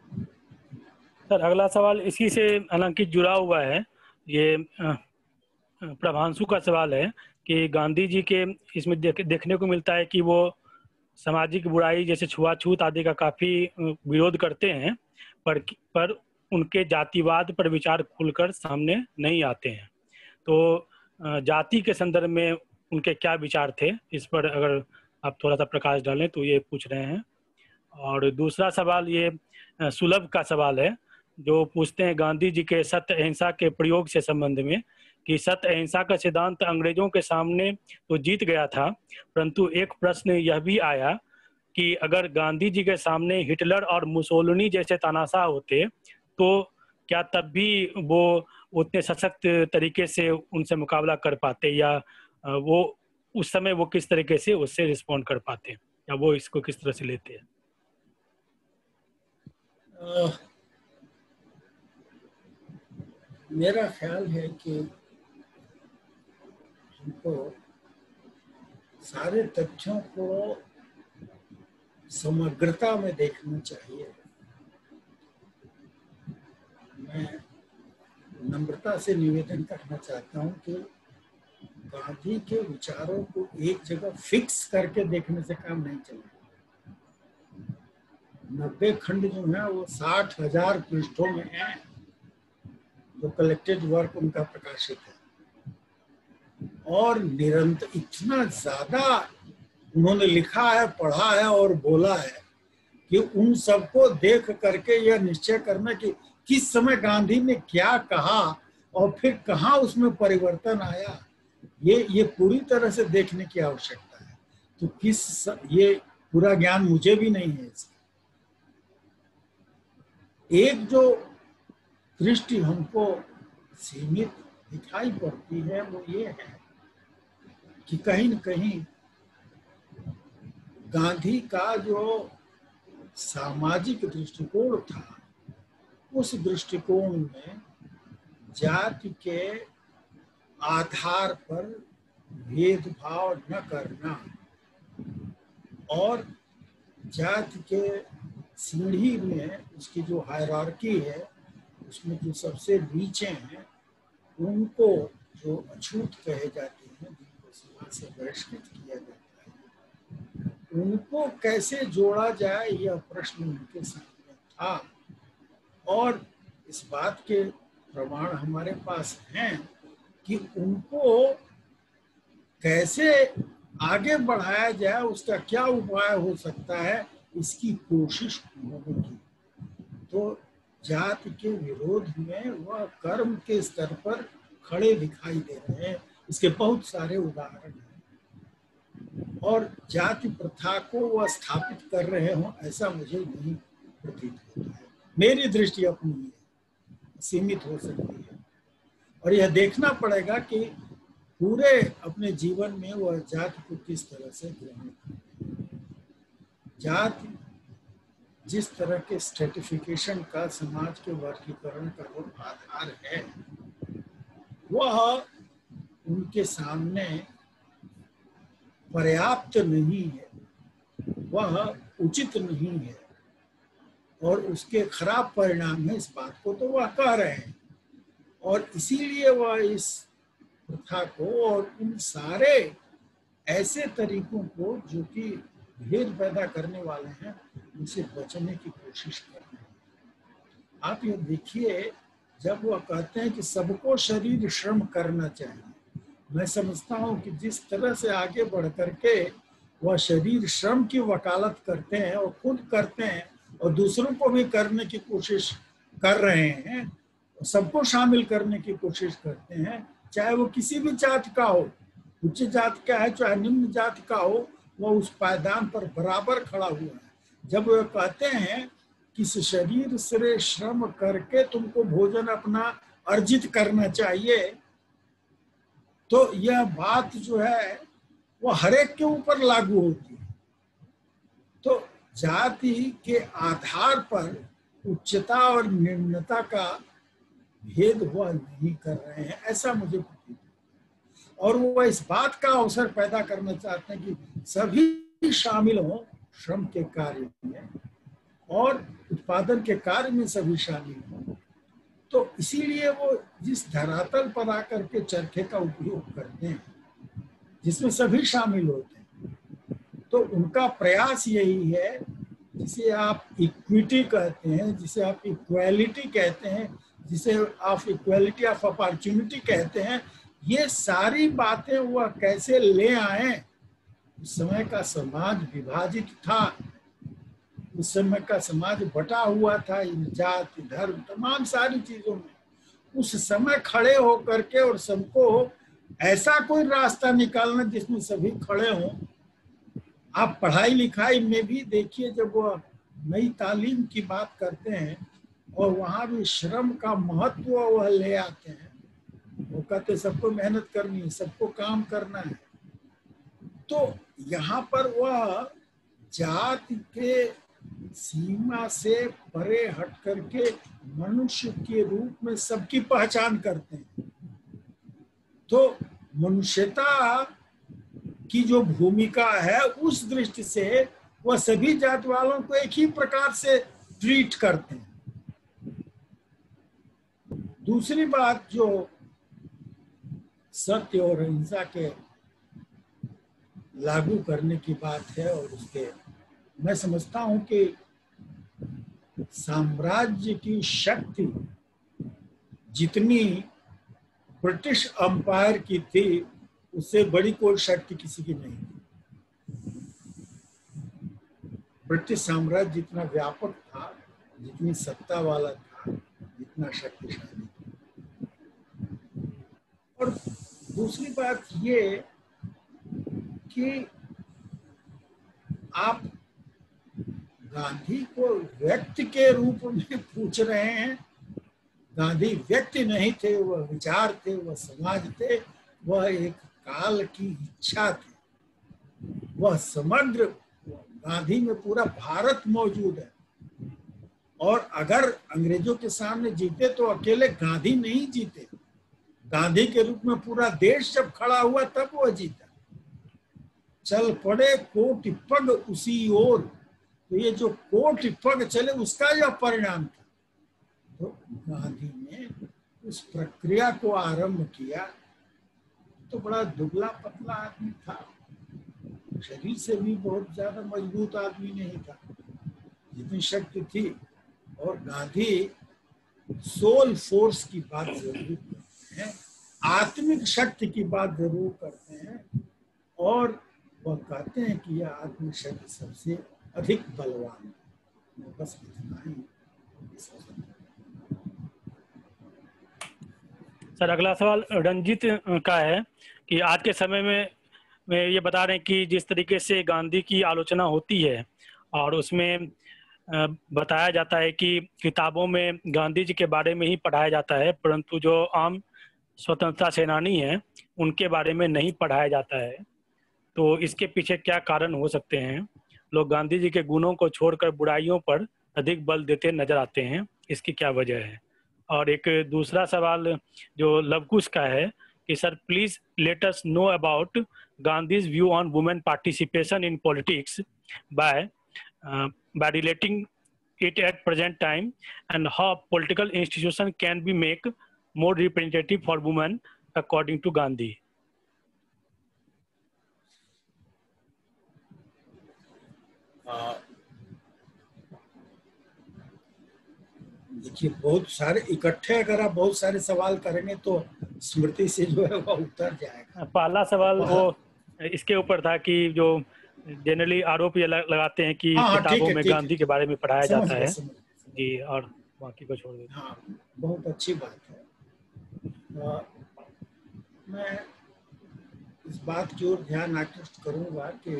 सर अगला सवाल इसी से हालांकि जुड़ा हुआ है। ये प्रभांशु का सवाल है कि गांधी जी के इसमें देख, देखने को मिलता है कि वो सामाजिक बुराई जैसे छुआछूत आदि का काफी विरोध करते हैं, पर पर उनके जातिवाद पर विचार खुलकर सामने नहीं आते हैं। तो जाति के संदर्भ में उनके क्या विचार थे, इस पर अगर आप थोड़ा सा प्रकाश डालें तो ये पूछ रहे हैं। और दूसरा सवाल ये सुलभ का सवाल है, जो पूछते हैं गांधी जी के सत्य अहिंसा के प्रयोग से संबंध में कि सत्य अहिंसा का सिद्धांत अंग्रेजों के सामने तो जीत गया था, परंतु एक प्रश्न यह भी आया कि अगर गांधी जी के सामने हिटलर और मुसोलिनी जैसे तानाशाह होते तो क्या तब भी वो उतने सशक्त तरीके से उनसे मुकाबला कर पाते, या वो उस समय वो किस तरीके से उससे रिस्पॉन्ड कर पाते, या वो इसको किस तरह से लेते हैं? आ, मेरा ख्याल है कि हमको सारे तथ्यों को समग्रता में देखना चाहिए। मैं नम्रता से निवेदन करना चाहता हूं कि गांधी के विचारों को एक जगह फिक्स करके देखने से काम नहीं चलेगा। नब्बे खंड जो है वो साठ हजार पृष्ठों में है, जो कलेक्टेड वर्क उनका प्रकाशित है, और निरंतर इतना ज्यादा उन्होंने लिखा है, पढ़ा है और बोला है कि उन सबको देख करके यह निश्चय करना कि किस समय गांधी ने क्या कहा और फिर कहाँ उसमें परिवर्तन आया, ये ये पूरी तरह से देखने की आवश्यकता है। तो किस ये पूरा ज्ञान मुझे भी नहीं है इसका। एक जो दृष्टि हमको सीमित दिखाई पड़ती है वो ये है कि कहीं न कहीं गांधी का जो सामाजिक दृष्टिकोण था, उस दृष्टिकोण में जाति के आधार पर भेदभाव न करना और जाति के सीढ़ी में उसकी जो हायरार्की है उसमें जो सबसे नीचे हैं उनको जो अछूत कहे जाते हैं, जिनको समाज से बहिष्कृत किया जाता है, उनको कैसे जोड़ा जाए यह प्रश्न उनके सामने था। और इस बात के प्रमाण हमारे पास हैं कि उनको कैसे आगे बढ़ाया जाए, उसका क्या उपाय हो सकता है, इसकी कोशिश उन्होंने की। तो जाति के विरोध में वह कर्म के स्तर पर खड़े दिखाई दे रहे हैं। इसके बहुत सारे उदाहरण हैं और जाति प्रथा को वह स्थापित कर रहे हों ऐसा मुझे नहीं प्रतीत होता है। मेरी दृष्टि अपनी है, सीमित हो सकती है, और यह देखना पड़ेगा कि पूरे अपने जीवन में वह जाति को किस तरह से ग्रहण करें। जाति जिस तरह के स्ट्रेटिफिकेशन का समाज के वर्गीकरण का वो आधार है, वह उनके सामने पर्याप्त नहीं है, वह उचित नहीं है और उसके खराब परिणाम है। इस बात को तो वह कह रहे हैं और इसीलिए वह इस प्रथा को और उन सारे ऐसे तरीकों को जो कि भेद पैदा करने वाले हैं उनसे बचने की कोशिश कर रहे हैं। आप ये देखिए, जब वह कहते हैं कि सबको शरीर श्रम करना चाहिए, मैं समझता हूँ कि जिस तरह से आगे बढ़ करके वह शरीर श्रम की वकालत करते हैं और खुद करते हैं और दूसरों को भी करने की कोशिश कर रहे हैं, सबको शामिल करने की कोशिश करते हैं, चाहे वो किसी भी जाति का हो, उच्च जाति का है चाहे निम्न जाति का हो, वह उस पायदान पर बराबर खड़ा हुआ है। जब वे कहते हैं कि इस शरीर से श्रम करके तुमको भोजन अपना अर्जित करना चाहिए, तो यह बात जो है वह हरेक के ऊपर लागू होती है। तो जाति के आधार पर उच्चता और निम्नता का भेद वह नहीं कर रहे हैं, ऐसा मुझे प्रतीत है। और वह इस बात का अवसर पैदा करना चाहते हैं कि सभी शामिल हों श्रम के कार्य में और उत्पादन के कार्य में सभी शामिल हों। तो इसीलिए वो जिस धरातल पर आकर के चरखे का उपयोग करते हैं, जिसमें सभी शामिल होते हैं, तो उनका प्रयास यही है, जिसे आप इक्विटी कहते हैं, जिसे आप इक्वालिटी कहते हैं, जिसे आप इक्वालिटी ऑफ अपॉर्चुनिटी कहते हैं, ये सारी बातें वह कैसे ले आए। उस समय का समाज विभाजित था, उस समय का समाज बटा हुआ था इन जाति धर्म तमाम सारी चीजों में। उस समय खड़े होकर के और सबको ऐसा कोई रास्ता निकालना जिसमें सभी खड़े हों। आप पढ़ाई लिखाई में भी देखिए, जब वह नई तालीम की बात करते हैं और वहाँ भी श्रम का महत्व वह ले आते हैं, वो कहते सबको मेहनत करनी है, सबको काम करना है। तो यहाँ पर वह जाति के सीमा से परे हट करके मनुष्य के रूप में सबकी पहचान करते हैं। तो मनुष्यता की जो भूमिका है, उस दृष्टि से वह सभी जाति वालों को एक ही प्रकार से ट्रीट करते हैं। दूसरी बात जो सत्य और अहिंसा के लागू करने की बात है, और उसके मैं समझता हूं कि साम्राज्य की शक्ति जितनी ब्रिटिश अंपायर की थी, उससे बड़ी कोई शक्ति किसी की नहीं थी। ब्रिटिश साम्राज्य जितना व्यापक था, जितनी सत्ता वाला था, जितना शक्तिशाली था। और दूसरी बात ये कि आप गांधी को व्यक्ति के रूप में पूछ रहे हैं। गांधी व्यक्ति नहीं थे, वह विचार थे, वह समाज थे, वह एक काल की इच्छा थी। वह समग्र, गांधी में पूरा भारत मौजूद है। और अगर अंग्रेजों के सामने जीते तो अकेले गांधी नहीं जीते, गांधी के रूप में पूरा देश जब खड़ा हुआ तब वह जीता। चल पड़े कोटि पग उसी ओर, तो ये जो कोटि पग चले उसका यह परिणाम था। तो गांधी ने उस प्रक्रिया को आरंभ किया। तो बड़ा दुबला पतला आदमी था, शरीर से भी बहुत ज्यादा मजबूत आदमी नहीं था, जितनी शक्ति थी। और गांधी सोल फोर्स की बात जरूर करते हैं, आत्मिक शक्ति की बात जरूर करते हैं, और वह कहते हैं कि यह आत्मिक शक्ति सबसे अधिक बलवान है। बस इतना ही। सर अगला सवाल रंजीत का है कि आज के समय में में ये बता रहे हैं कि जिस तरीके से गांधी की आलोचना होती है और उसमें बताया जाता है कि किताबों में गांधी जी के बारे में ही पढ़ाया जाता है, परंतु जो आम स्वतंत्रता सेनानी हैं उनके बारे में नहीं पढ़ाया जाता है। तो इसके पीछे क्या कारण हो सकते हैं? लोग गांधी जी के गुणों को छोड़कर बुराइयों पर अधिक बल देते नजर आते हैं, इसकी क्या वजह है? और एक दूसरा सवाल जो लवकुश का है कि sir please let us know about Gandhi's view on women participation in politics by by relating it at present time and how political institution can be make more representative for women according to Gandhi. देखिए बहुत सारे इकट्ठे अगर आप बहुत सारे सवाल करेंगे तो स्मृति से जो है वो उतर जाएगा। पहला सवाल वो इसके ऊपर था कि जो जनरली आरोप ये लगाते हैं कि हाँ, किताबों है, में गांधी के बारे में पढ़ाया जाता है जी, और बाकी को छोड़ देते। हाँ, बहुत अच्छी बात है। आ, मैं इस बात की ओर ध्यान आकृष्ट करूंगा कि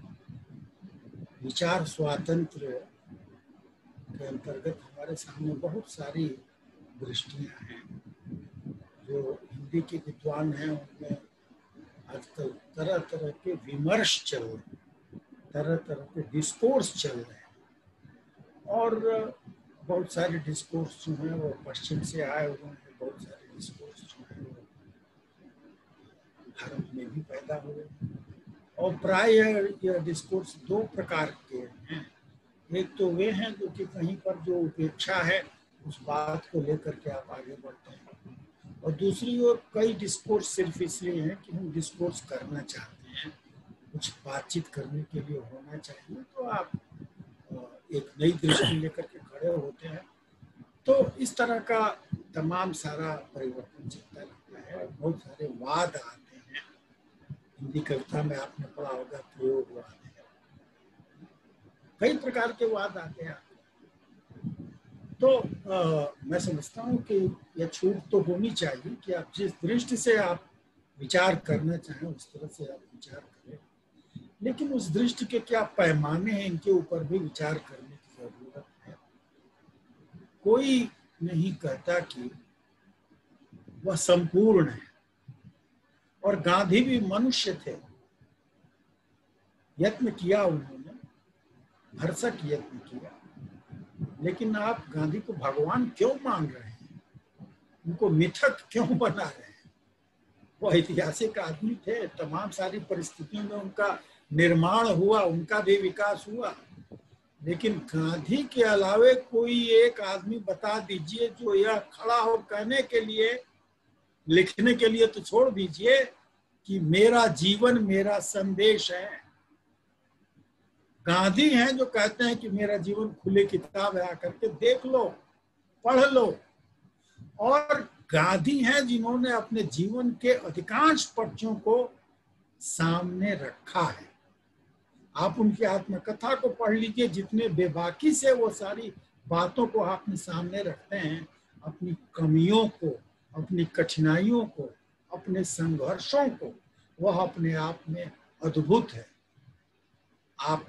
विचार स्वातंत्र के अंतर्गत हमारे सामने बहुत सारी दृष्टियां हैं। जो हिंदी के विद्वान हैं उनमें आजकल तरह तरह के विमर्श चल रहे हैं, तरह तरह के डिस्कोर्स चल रहे हैं, और बहुत सारे डिस्कोर्स जो हैं वो पश्चिम से आए हुए हैं, बहुत सारे डिस्कोर्स जो हैं वो भारत में भी पैदा हुए हैं। और प्राय यह डिस्कोर्स दो प्रकार के हैं। एक तो वे हैं जो कि कहीं पर जो उपेक्षा है उस बात को लेकर के आप आगे बढ़ते हैं। और दूसरी ओर कई डिस्कोर्स सिर्फ इसलिए हैं कि हम डिस्कोर्स करना चाहते हैं, कुछ बातचीत करने के लिए होना चाहिए, तो आप एक नई दृष्टि लेकर के खड़े होते हैं। तो इस तरह का तमाम सारा परिवर्तन चलता रहता है। बहुत सारे वाद आते हैं, हिंदी कविता में आपने पढ़ा होगा प्रयोगवाद है, कई प्रकार के वाद आते हैं। तो आ, मैं समझता हूँ कि यह छूट तो होनी चाहिए कि आप जिस दृष्टि से आप विचार करना चाहें उस तरह से आप विचार करें, लेकिन उस दृष्टि के क्या पैमाने हैं इनके ऊपर भी विचार करने की जरूरत है। कोई नहीं कहता कि वह संपूर्ण है, और गांधी भी मनुष्य थे, यत्न किया उन्होंने, भरसक यत्न किया, लेकिन आप गांधी को भगवान क्यों मान रहे हैं, उनको मिथक क्यों बना रहे हैं? वो ऐतिहासिक आदमी थे, तमाम सारी परिस्थितियों में उनका निर्माण हुआ, उनका भी विकास हुआ, लेकिन गांधी के अलावे कोई एक आदमी बता दीजिए जो यह खड़ा हो कहने के लिए, लिखने के लिए तो छोड़ दीजिए, कि मेरा जीवन मेरा संदेश है। गांधी हैं जो कहते हैं कि मेरा जीवन खुली किताब है, आकर के देख लो, पढ़ लो। और गांधी हैं जिन्होंने अपने जीवन के अधिकांश पक्षों को सामने रखा है। आप उनकी आत्मकथा को पढ़ लीजिए, जितने बेबाकी से वो सारी बातों को आपने सामने रखते हैं, अपनी कमियों को, अपनी कठिनाइयों को, अपने संघर्षों को, वह अपने आप में अद्भुत है। आप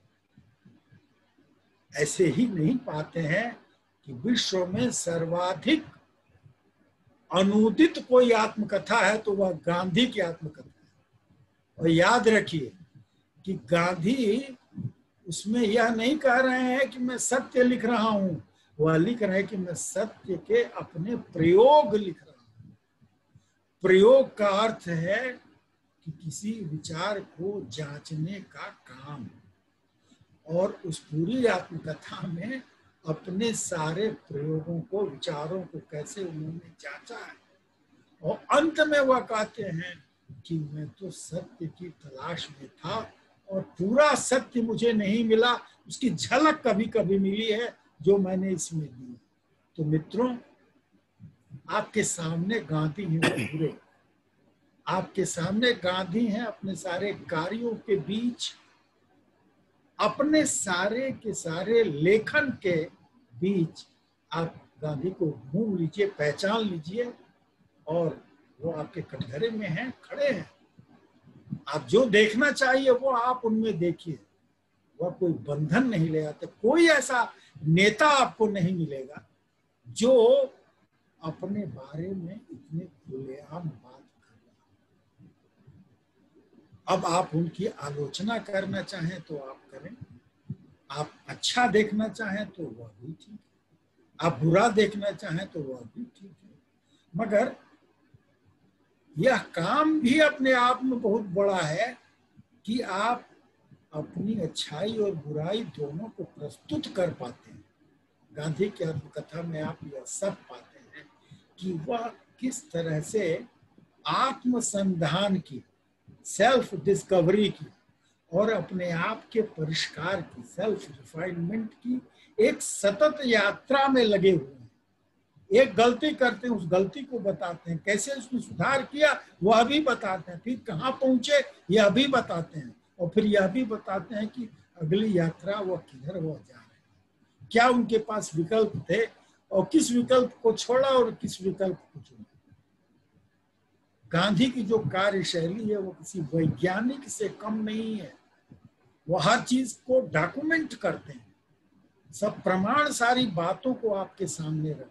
ऐसे ही नहीं पाते हैं कि विश्व में सर्वाधिक अनुदित कोई आत्मकथा है तो वह गांधी की आत्मकथा है। और याद रखिए कि गांधी उसमें यह नहीं कह रहे हैं कि मैं सत्य लिख रहा हूं, वह लिख रहे हैं कि मैं सत्य के अपने प्रयोग लिख रहा हूं। प्रयोग का अर्थ है कि किसी विचार को जांचने का काम, और उस पूरी आत्मकथा में अपने सारे प्रयोगों को, विचारों को कैसे उन्होंने जांचा है। और अंत में वह कहते हैं कि मैं तो सत्य की तलाश में था और पूरा सत्य मुझे नहीं मिला, उसकी झलक कभी कभी मिली है जो मैंने इसमें दी। तो मित्रों, आपके सामने गांधी हैं पूरे, आपके सामने गांधी हैं अपने सारे कार्यों के बीच, अपने सारे के सारे लेखन के बीच आप गांधी को ढूंढ लीजिए, पहचान लीजिए, और वो आपके कटघरे में हैं, खड़े हैं। आप जो देखना चाहिए वो आप उनमें देखिए। वह कोई बंधन नहीं ले आते। कोई ऐसा नेता आपको नहीं मिलेगा जो अपने बारे में इतने खुलेआम बात कर रहा। अब आप उनकी आलोचना करना चाहें तो आप करें, आप अच्छा देखना चाहें तो वह भी ठीक है, आप बुरा देखना चाहें तो वह भी ठीक है, मगर यह काम भी अपने आप में बहुत बड़ा है कि आप अपनी अच्छाई और बुराई दोनों को प्रस्तुत कर पाते हैं। गांधी की आत्मकथा में आप यह सब पाते हैं कि वह किस तरह से आत्मसंधान की, सेल्फ डिस्कवरी की, और अपने आप के परिष्कार की, सेल्फ रिफाइनमेंट की एक सतत यात्रा में लगे हुए हैं। एक गलती करते हैं, उस गलती को बताते हैं, कैसे उसमें सुधार किया वह भी बताते हैं, फिर कहाँ पहुंचे यह भी बताते हैं, और फिर यह भी बताते हैं कि अगली यात्रा वह किधर वह जा रहे हैं, क्या उनके पास विकल्प थे और किस विकल्प को छोड़ा और किस विकल्प को चुना। गांधी की जो कार्यशैली है वो किसी वैज्ञानिक से कम नहीं है। वो हर चीज को डॉक्यूमेंट करते हैं, सब प्रमाण, सारी बातों को आपके सामने रखते हैं।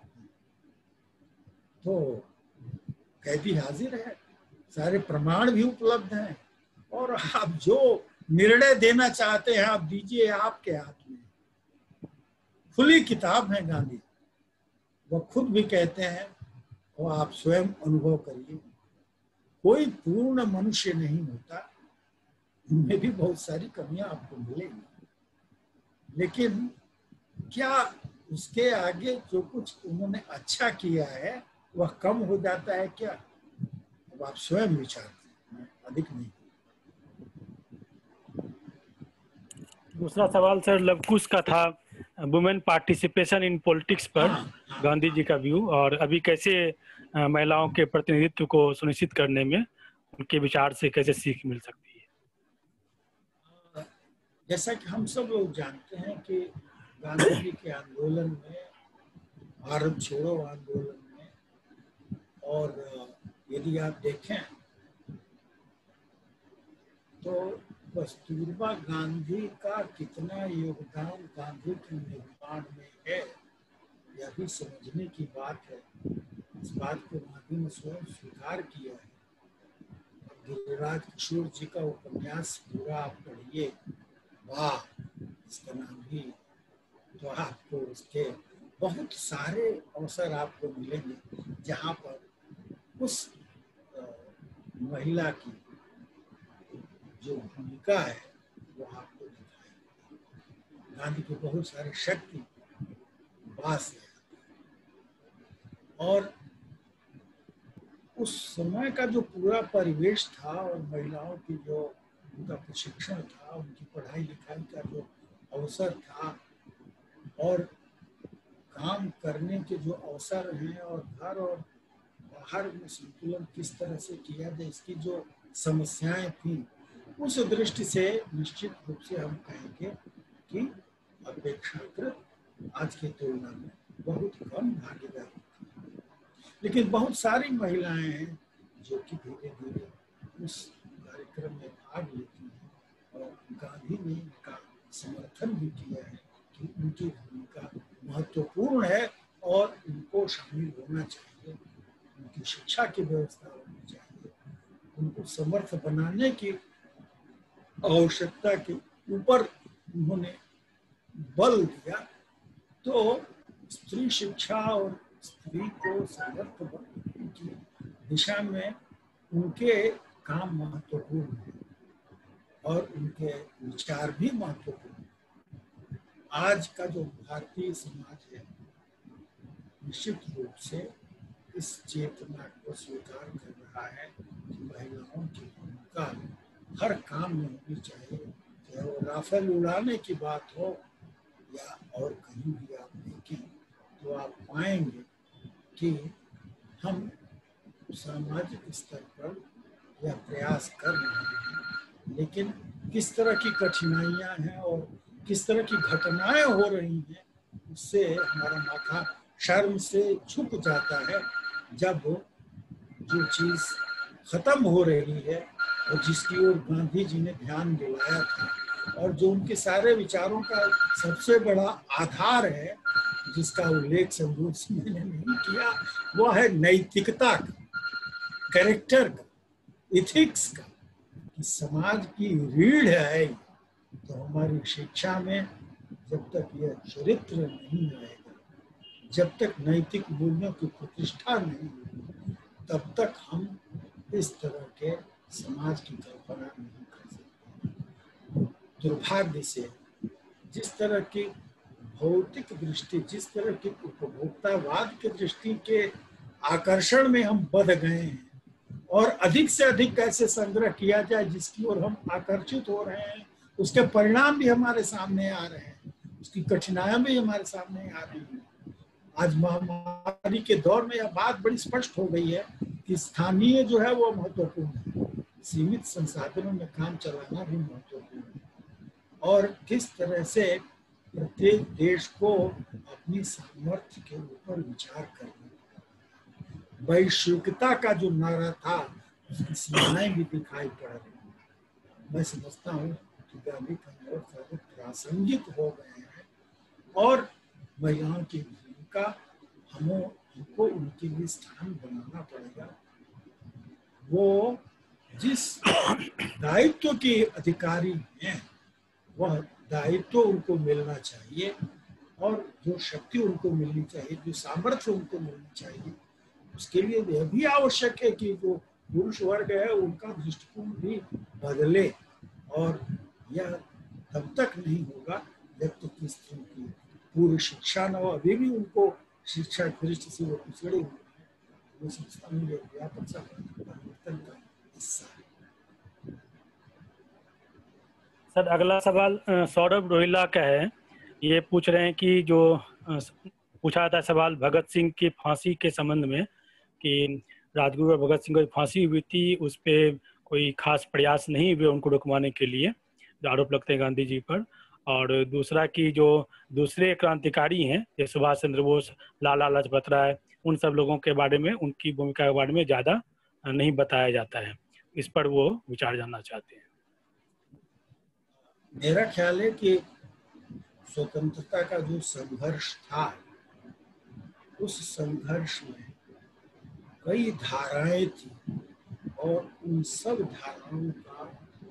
तो कैदी हाजिर है, सारे प्रमाण भी उपलब्ध हैं, और आप जो निर्णय देना चाहते हैं आप दीजिए, आपके हाथ में खुली किताब है गांधी। वो खुद भी कहते हैं, और आप स्वयं अनुभव करिए, कोई पूर्ण मनुष्य नहीं होता, उनमें भी बहुत सारी कमियां आपको मिलेंगी, लेकिन क्या उसके आगे जो कुछ उन्होंने अच्छा किया है वह कम हो जाता है क्या? अब आप स्वयं विचार करें, अधिक नहीं। दूसरा सवाल सर लवकुश का था, वुमेन पार्टिसिपेशन इन पॉलिटिक्स पर हाँ, हाँ, गांधी जी का व्यू, और अभी कैसे महिलाओं के प्रतिनिधित्व को सुनिश्चित करने में उनके विचार से कैसे सीख मिल सकती है। जैसा कि हम सब लोग जानते हैं कि गांधी जी के आंदोलन में, भारत छोड़ो आंदोलन में, और यदि आप देखें तो कस्तूरबा गांधी का कितना योगदान गांधी के निर्माण में है, यह भी समझने की बात है। इस बात को गांधी ने स्वयं स्वीकार किया है। गिरिराज किशोर जी का उपन्यास पूरा आप पढ़िए, वाह, इसका नाम भी, तो आपको उसके बहुत सारे अवसर आपको मिलेंगे जहाँ पर उस महिला की जो भूमिका है वो आपको दिखाएगी। गांधी के बहुत सारे शक्ति वास है, और उस समय का जो पूरा परिवेश था और महिलाओं की जो उनका प्रशिक्षण था, उनकी पढ़ाई लिखाई का जो अवसर था, और काम करने के जो अवसर हैं, और घर और बाहर में संतुलन किस तरह से किया जाए, इसकी जो समस्याएं थी, उस दृष्टि से निश्चित रूप से हम कहेंगे कि अपेक्षाकृत आज की तुलना में बहुत कम भागीदारी। लेकिन बहुत सारी महिलाएं हैं जो कि धीरे धीरे उस कार्यक्रम में भाग लेती हैं, और गांधी ने इनका समर्थन भी किया है कि उनकी भूमिका महत्वपूर्ण है और उनको शामिल होना चाहिए, उनकी शिक्षा की व्यवस्था होनी चाहिए, उनको समर्थ बनाने की आवश्यकता के ऊपर उन्होंने बल दिया। तो स्त्री शिक्षा और स्त्री को समर्थ बनाने की दिशा में उनके काम महत्वपूर्ण है और उनके विचार भी महत्वपूर्ण है। आज का जो भारतीय समाज है निश्चित रूप से इस चेतना को स्वीकार कर रहा है कि महिलाओं की भूमिका हर काम में होनी चाहिए, चाहे वो राफेल उड़ाने की बात हो या और कहीं भी आप देखें तो आप पाएंगे कि हम सामाजिक स्तर पर यह प्रयास कर रहे हैं, लेकिन किस तरह की कठिनाइयां हैं और किस तरह की घटनाएं हो रही हैं, उससे हमारा माथा शर्म से झुक जाता है जब जो चीज़ खत्म हो रही है और जिसकी ओर गांधी जी ने ध्यान दिलाया था, और जो उनके सारे विचारों का सबसे बड़ा आधार है जिसका उल्लेख संदूर सिंह ने नहीं किया, वो है नैतिकता का, कैरेक्टर का, इथिक्स का, कि समाज की रीढ़ है। तो हमारी शिक्षा में जब तक यह चरित्र नहीं आएगा, जब तक नैतिक मूल्यों की प्रतिष्ठा नहीं होगी, तब तक हम इस तरह के समाज की कल्पना नहीं कर सकते। दुर्भाग्य से जिस तरह की भौतिक दृष्टि, जिस तरह की उपभोक्तावाद की दृष्टि के आकर्षण में हम बध गए हैं, और अधिक से अधिक कैसे संग्रह किया जाए जिसकी ओर हम आकर्षित हो रहे हैं, उसके परिणाम भी हमारे सामने आ रहे हैं, उसकी कठिनाइयां भी हमारे सामने आ रही हैं। आज महामारी के दौर में यह बात बड़ी स्पष्ट हो गई है कि स्थानीय जो है वो महत्वपूर्ण है, सीमित संसाधनों में काम चलाना भी महत्वपूर्ण है, और किस तरह से प्रत्येक देश को अपनी सामर्थ्य के ऊपर विचार करना। वैश्विकता का जो नारा था उसकी सीमाएं भी दिखाई पड़ रही हैं। मैं समझता हूँ कि गांधी का बहुत प्रासंगिक हो गए हैं, और महिलाओं की भूमिका हमें हमको उनके लिए स्थान बनाना पड़ेगा। वो जिस दायित्व के अधिकारी हैं वह दायित्व उनको मिलना चाहिए, और जो शक्ति उनको मिलनी चाहिए, जो सामर्थ्य उनको मिलनी चाहिए, उसके लिए यह भी आवश्यक है कि जो पुरुष वर्ग है उनका दृष्टिकोण भी बदले, और यह तब तक नहीं होगा जब तक कि स्त्रियों की पूरी शिक्षा न हो, अभी भी उनको शिक्षा दृष्टि से वो पिछड़े हुए हैं। वो समझता हूँ ये व्यापक सा परिवर्तन का हिस्सा है। सर अगला सवाल सौरभ रोहिला का है। ये पूछ रहे हैं कि जो पूछा था सवाल भगत सिंह की फांसी के संबंध में कि राजगुरु और भगत सिंह को फांसी हुई थी, उस पर कोई खास प्रयास नहीं हुए उनको रुकवाने के लिए, जो आरोप लगते हैं गांधी जी पर। और दूसरा कि जो दूसरे क्रांतिकारी हैं जैसे सुभाष चंद्र बोस, लाला लाजपत राय, उन सब लोगों के बारे में, उनकी भूमिका के बारे में ज़्यादा नहीं बताया जाता है। इस पर वो विचार जानना चाहते हैं। मेरा ख्याल है कि स्वतंत्रता का जो संघर्ष था, उस संघर्ष में कई धाराएं थी और उन सब धाराओं का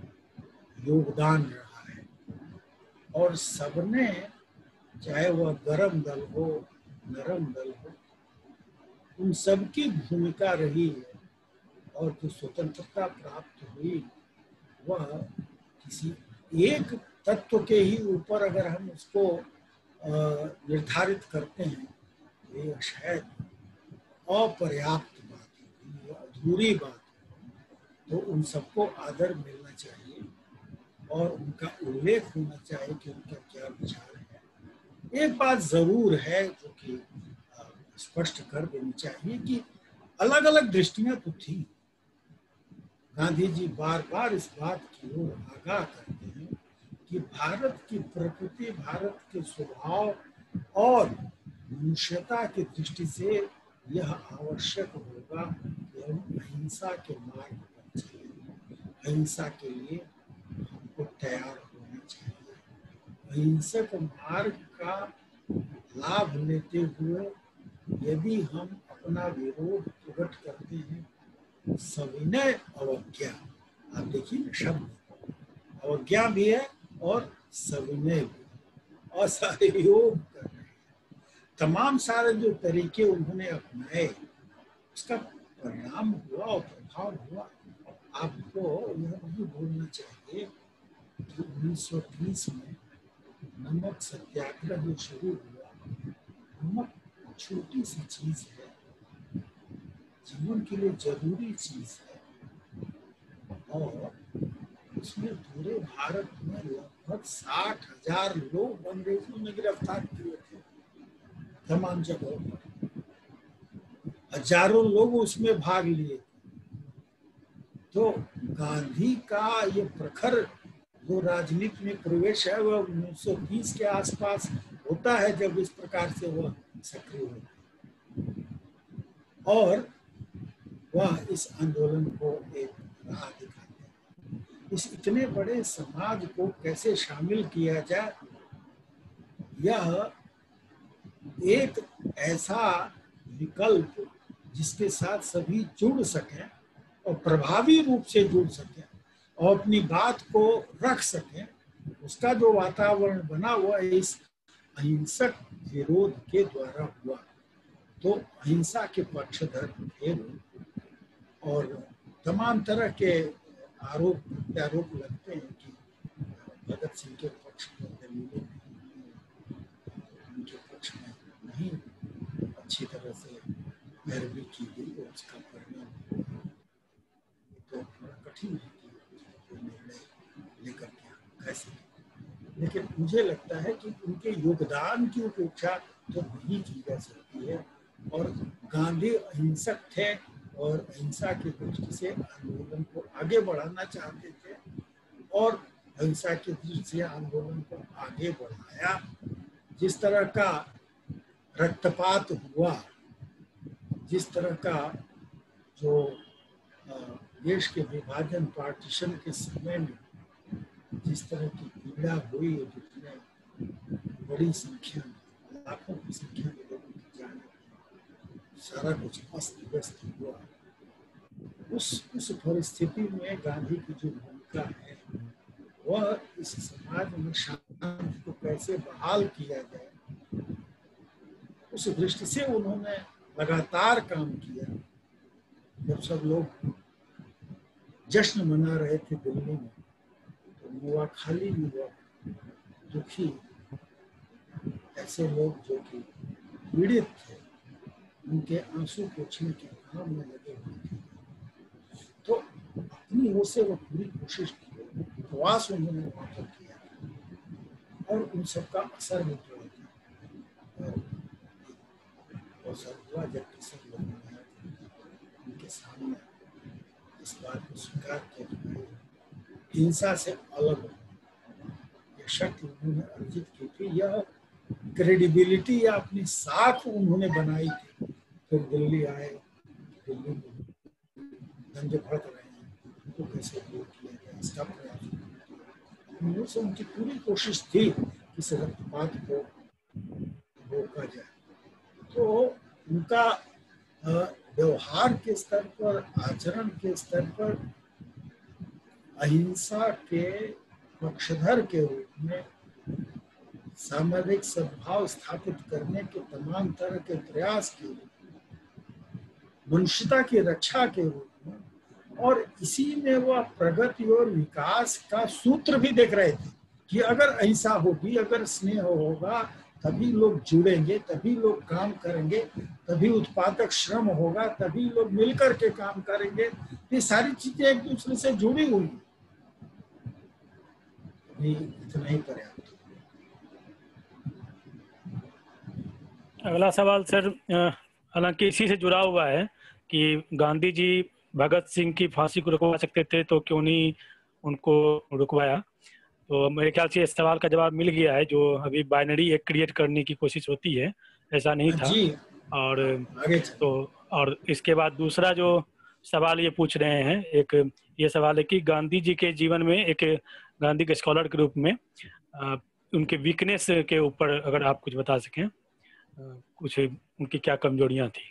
योगदान रहा है और सबने, चाहे वह गरम दल हो नरम दल हो, उन सब की भूमिका रही है। और जो स्वतंत्रता प्राप्त हुई वह किसी एक तत्व के ही ऊपर अगर हम उसको निर्धारित करते हैं तो ये शायद अपर्याप्त बात है, अधूरी बात है। तो उन सबको आदर मिलना चाहिए और उनका उल्लेख होना चाहिए कि उनका क्या विचार है। एक बात जरूर है जो कि स्पष्ट कर देनी चाहिए कि अलग अलग दृष्टियां तो थी। गांधी जी बार बार इस बात की ओर आगाह करते हैं कि भारत की प्रकृति, भारत के स्वभाव और मनुष्यता की दृष्टि से यह आवश्यक होगा कि हम अहिंसा के मार्ग पर चलें। अहिंसा के लिए हमको तैयार होना चाहिए। अहिंसक मार्ग का लाभ लेते हुए यदि हम अपना विरोध प्रकट करते हैं, सविनय अवज्ञा, आप देखिए शब्द अवज्ञा भी है और सविनय भी, और सहयोग कर रहे हैं। तमाम सारे जो तरीके उन्होंने अपनाए उसका परिणाम हुआ और प्रभाव हुआ। आपको यह नहीं भूलना चाहिए कि उन्नीस सौ तीस में नमक सत्याग्रह जो शुरू हुआ, नमक छोटी सी चीज है, जीवन के लिए जरूरी चीज है और उसमें पूरे भारत में लगभग साठ हजार लोग अंग्रेजों ने गिरफ्तार किए थे तमाम जगहों पर। हजारों लोग उसमें भाग लिए। तो गांधी का ये प्रखर जो राजनीति में प्रवेश है वह उन्नीस सौ बीस के आसपास होता है, जब इस प्रकार से वह सक्रिय होता है और वह इस आंदोलन को एक राह दिखाते हैं। इस इतने बड़े समाज को कैसे शामिल किया जाए, यह एक ऐसा विकल्प जिसके साथ सभी जुड़ सकें और प्रभावी रूप से जुड़ सकें और अपनी बात को रख सकें, उसका जो वातावरण बना हुआ इस अहिंसक विरोध के द्वारा हुआ। तो अहिंसा के पक्षधर थे और तमाम तरह के आरोप प्रत्यारोप लगते हैं कि भगत सिंह के पक्ष में दलीलें उनके पक्ष में नहीं अच्छी तरह से पैरवी की गई और उसका परिणाम तो थोड़ा कठिन है कि निर्णय लेकर के कैसे। लेकिन मुझे लगता है कि उनके योगदान की उपेक्षा तो नहीं की जा सकती है और गांधी अहिंसक थे और अहिंसा की दृष्टि से आंदोलन को आगे बढ़ाना चाहते थे और अहिंसा की दृष्टि से आंदोलन को आगे बढ़ाया। जिस तरह का रक्तपात हुआ, जिस तरह का जो देश के विभाजन पार्टीशन के समय में जिस तरह की पीड़ा हुई, जितने बड़ी संख्या में, लाखों की संख्या में लोगों की जान, सारा कुछ अस्त व्यस्त हुआ। उस उस परिस्थिति में गांधी की जो भूमिका है वह इस समाज में शांति को कैसे बहाल किया जाए, उस दृष्टि से उन्होंने लगातार काम किया। जब सब लोग जश्न मना रहे थे दिल्ली में, तो नोआखाली में लोग दुखी ऐसे लोग जो कि पीड़ित थे, उनके आंसू पोंछने के काम में लगे हुए थे। तो अपनी ओर से वो पूरी कोशिश की, उपवास उन्होंने वहाँ पर किया और उन सबका असर भी पड़ा। और सब हुआ जब सब लोगों ने उनके सामने इस बात को स्वीकार किया, हिंसा से अलग हो, यह शक्ति उन्होंने अर्जित की थी, यह क्रेडिबिलिटी या अपनी साख उन्होंने बनाई थी। फिर दिल्ली आए, दिल्ली में दंगे भड़क रहे हैं तो कैसे दूर किया गया, इसका प्रयास से उनकी पूरी कोशिश थी कि इस रक्तपात को रोका जाए। तो उनका व्यवहार के स्तर पर, आचरण के स्तर पर अहिंसा के पक्षधर के रूप में, सामाजिक सद्भाव स्थापित करने के तमाम तरह के प्रयास के रूप में, मनुष्यता की रक्षा के रूप में, और इसी में वह प्रगति और विकास का सूत्र भी देख रहे थे कि अगर अहिंसा होगी, अगर स्नेह होगा, तभी लोग जुड़ेंगे, तभी लोग काम करेंगे, तभी उत्पादक श्रम होगा, तभी लोग मिलकर के काम करेंगे। ये सारी चीजें एक दूसरे से जुड़ी हुई। अभी इतना ही पर्याप्त। अगला सवाल सर, हालांकि इसी से जुड़ा हुआ है कि गांधी जी भगत सिंह की फांसी को रुकवा सकते थे तो क्यों नहीं उनको रुकवाया। तो मेरे ख्याल से इस सवाल का जवाब मिल गया है। जो अभी बाइनरी एक क्रिएट करने की कोशिश होती है, ऐसा नहीं था। जी। और तो और इसके बाद दूसरा जो सवाल ये पूछ रहे हैं, एक ये सवाल है कि गांधी जी के जीवन में, एक गांधी के स्कॉलर के रूप में, आ, उनके वीकनेस के ऊपर अगर आप कुछ बता सकें, कुछ उनकी क्या कमजोरियां थी।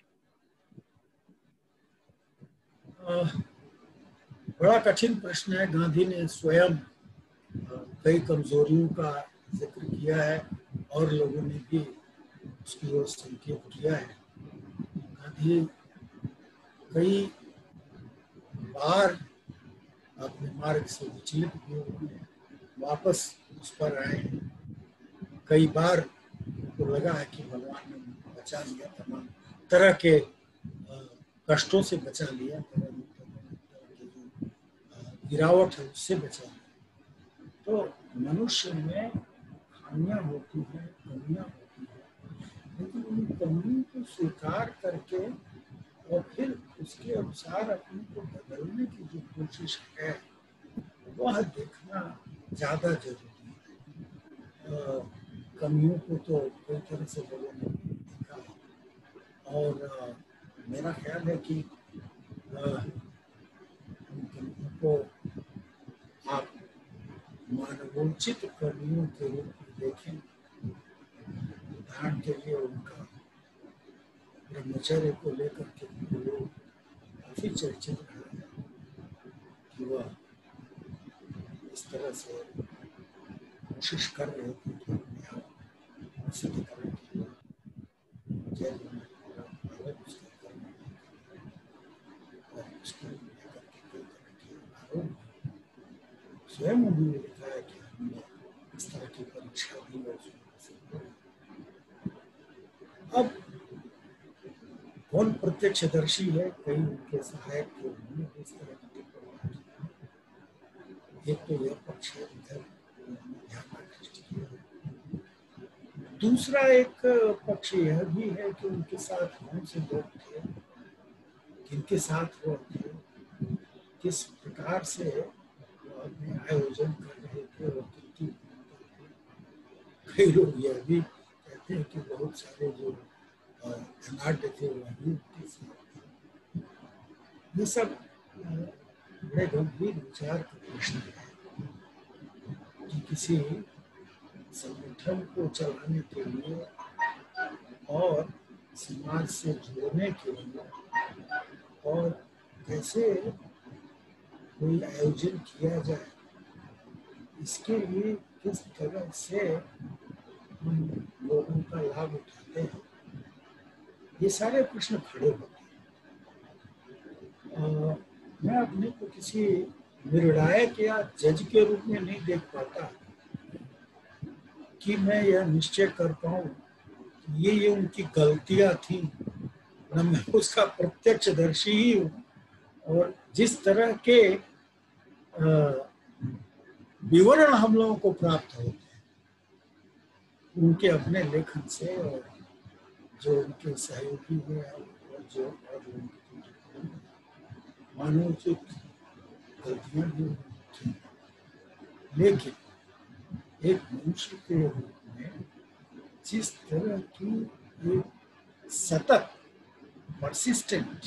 बड़ा कठिन प्रश्न है। गांधी ने स्वयं कई कमजोरियों का जिक्र किया है और लोगों ने भी उसकी ओर संकेत किया है। गांधी कई बार अपने मार्ग से विचलित भी हुए, वापस उस पर आए। कई बार तो लगा है कि भगवान ने बचा लिया, तमाम तरह के कष्टों से बचा लिया, तरह के जो गिरावट है उससे बचा लिया। तो मनुष्य में खामियां होती हैं, कमियां होती हैं, लेकिन उन कमियों को स्वीकार करके और फिर उसके अनुसार अपने को बदलने की जो कोशिश है, वह देखना ज्यादा जरूरी है। कमियों को तो कई तरह से लोगों ने देखा है और आ, मेरा ख्याल है कि उन कमियों को आप मानवोचित कमियों के रूप में देखें। उदाहरण के लिए उनका ब्रह्मचर्य को लेकर के लोग काफी चर्चित रहा है कि वह इस तरह से कोशिश कर रहे थे कि अपने आप सिद्ध करने के लिए जेल में और उसको लेकर के कई तरह के आरोप स्वयं उन्होंने लिखा है कि हमने इस तरह की परीक्षा दी और उसमें। अब कौन प्रत्यक्षदर्शी है, कई उनके सहायक थे, उन्होंने भी इस तरह की टिप्पणी की। एक तो यह पक्ष है, इधर ध्यान आकृष्ट किया। दूसरा एक पक्ष यह भी है कि उनके साथ कौन से लोग थे, किनके साथ वो थे, किस प्रकार से अपने आयोजन कर रहे थे और किनकी। कई लोग यह भी कहते हैं कि बहुत सारे जो धनाढ़ थे वह भी उनके साथ। ये सब बड़े गंभीर विचार का प्रश्न है कि किसी संगठन को चलाने के लिए और समाज से जुड़ने के लिए और कैसे कोई आयोजन किया जाए, इसके लिए किस तरह से हम लोगों का लाभ उठाते हैं, ये सारे प्रश्न खड़े होते हैं। मैं अपने को किसी निर्णायक या जज के रूप में नहीं देख पाता कि मैं यह निश्चय कर पाऊं ये ये उनकी गलतियां थी, न मैं उसका प्रत्यक्षदर्शी ही हूँ। और जिस तरह के विवरण हम लोगों को प्राप्त होते हैं उनके अपने लेखन से, और जो उनके सहयोगी हैं और जो और मानवोचित गलतियां भी थी, लेकिन एक मनुष्य के रूप में जिस तरह की एक सतत परसिस्टेंट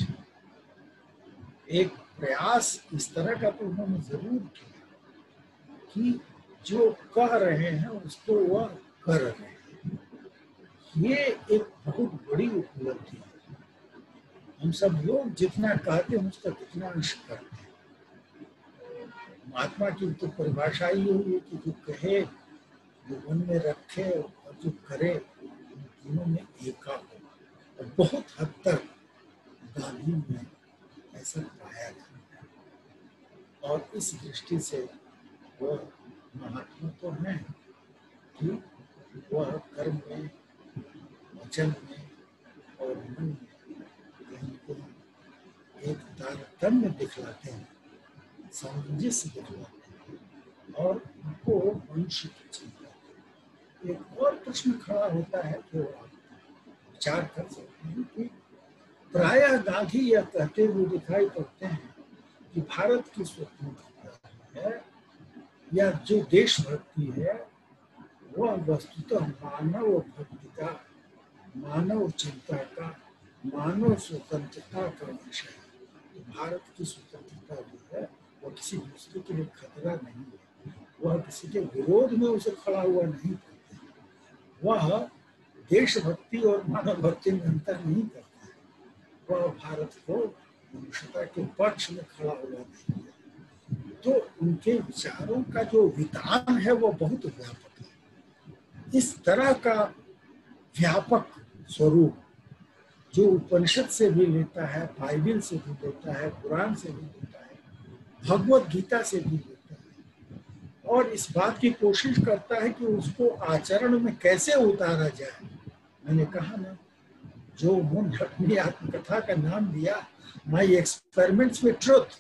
एक प्रयास इस तरह का तो उन्होंने जरूर किया कि जो कह रहे हैं उसको वह कर रहे हैं। ये एक बहुत बड़ी उपलब्धि है। हम सब लोग जितना कहते हैं उसका कितना अंश करते हैं। महात्मा की तो परिभाषा ही हुई है कि जो कहे, जो मन में रखे और जो करे, तीनों में एका हो। और बहुत हद तक गांधी में ऐसा पाया जाता है। और इस दृष्टि से वह महात्मा तो है कि वह कर्म में, वचन में और मन में कहीं कहीं एक तारतम्य दिखलाते हैं, सामंजस्य दिखलाते हैं और उनको मनुष्य की चिंता। एक और प्रश्न खड़ा होता है जो आप विचार कर सकते हैं कि प्रायः गांधी यह कहते हुए दिखाई पड़ते हैं कि भारत की स्वतंत्रता है या जो देशभक्ति है वह वस्तुतः मानव भक्ति का, मानव चिंता का, मानव स्वतंत्रता का विषय है। भारत की स्वतंत्रता जो है वह किसी दूसरे के लिए खतरा नहीं है, वह किसी के विरोध में उसे खड़ा हुआ नहीं करते, वह देशभक्ति और मानव भक्ति में अंतर नहीं करता है, वह भारत को मनुष्यता के पक्ष में खड़ा हुआ नहीं है। तो उनके विचारों का जो वितान है वो बहुत व्यापक है। इस तरह का व्यापक स्वरूप जो उपनिषद से भी लेता है, बाइबिल से भी लेता है, कुरान से भी लेता है, भगवत गीता से भी लेता है और इस बात की कोशिश करता है कि उसको आचरण में कैसे उतारा जाए। मैंने कहा ना, जो उन्होंने अपनी आत्मकथा का नाम दिया माय एक्सपेरिमेंट्स विद ट्रुथ,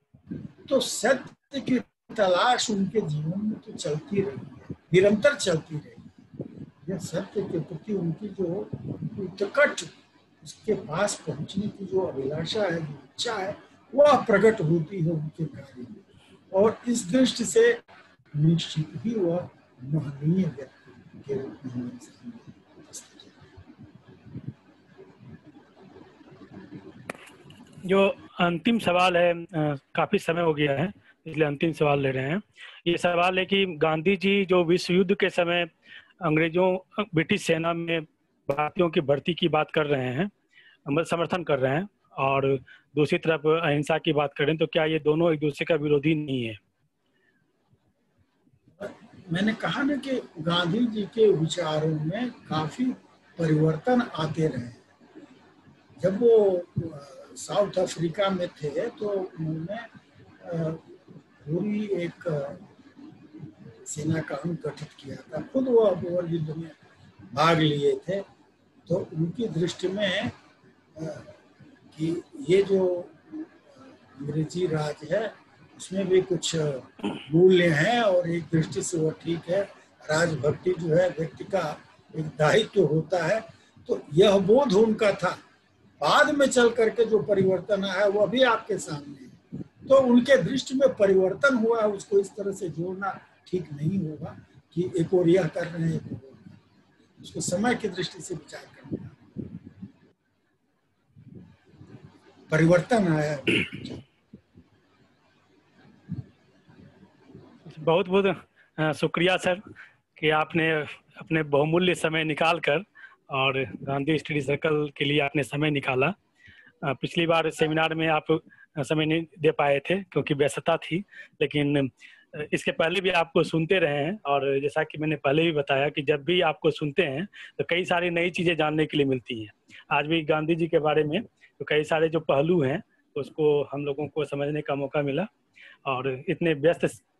तो सत्य की तलाश उनके जीवन में तो चलती रही है, निरंतर चलती रही। यह सत्य के प्रति उनकी जो उत्कट, उसके पास पहुंचने की जो अभिलाषा है, जो इच्छा है, वह प्रकट होती है उनके कार्य में। और इस दृष्टि से निश्चित ही वह महनीय व्यक्ति के रूप में हमारे सामने उपस्थित है। जो अंतिम सवाल है, काफी समय हो गया है इसलिए अंतिम सवाल ले रहे हैं। ये सवाल है कि गांधी जी जो विश्व युद्ध के समय अंग्रेजों ब्रिटिश सेना में भारतीयों की भर्ती की बात कर रहे हैं, समर्थन कर रहे हैं, और दूसरी तरफ अहिंसा की बात कर रहे हैं, तो क्या ये दोनों एक दूसरे का विरोधी नहीं है? मैंने कहा ना कि गांधी जी के विचारों में काफी परिवर्तन आते रहे। जब वो साउथ अफ्रीका में थे तो उन्होंने पूरी एक सेना का अंग गठित किया था, खुद वो अकबर युद्ध में भाग लिए थे। तो उनकी दृष्टि में कि ये जो अंग्रेजी राज है उसमें भी कुछ मूल्य हैं और एक दृष्टि से वो ठीक है, राजभक्ति जो है व्यक्ति का एक दायित्व होता है। तो यह बोध उनका था। बाद में चल करके जो परिवर्तन आया वो अभी आपके सामने है। तो उनके दृष्टि में परिवर्तन हुआ है, उसको इस तरह से जोड़ना ठीक नहीं होगा कि एक और यह कर रहे हैं, उसको समय की दृष्टि से विचार करना। परिवर्तन आया है। बहुत बहुत शुक्रिया सर कि आपने अपने बहुमूल्य समय निकाल कर और गांधी स्टडी सर्कल के लिए आपने समय निकाला। पिछली बार सेमिनार में आप समय नहीं दे पाए थे क्योंकि व्यस्तता थी, लेकिन इसके पहले भी आपको सुनते रहे हैं और जैसा कि मैंने पहले भी बताया कि जब भी आपको सुनते हैं तो कई सारी नई चीज़ें जानने के लिए मिलती हैं। आज भी गांधी जी के बारे में तो कई सारे जो पहलू हैं उसको हम लोगों को समझने का मौका मिला और इतने व्यस्त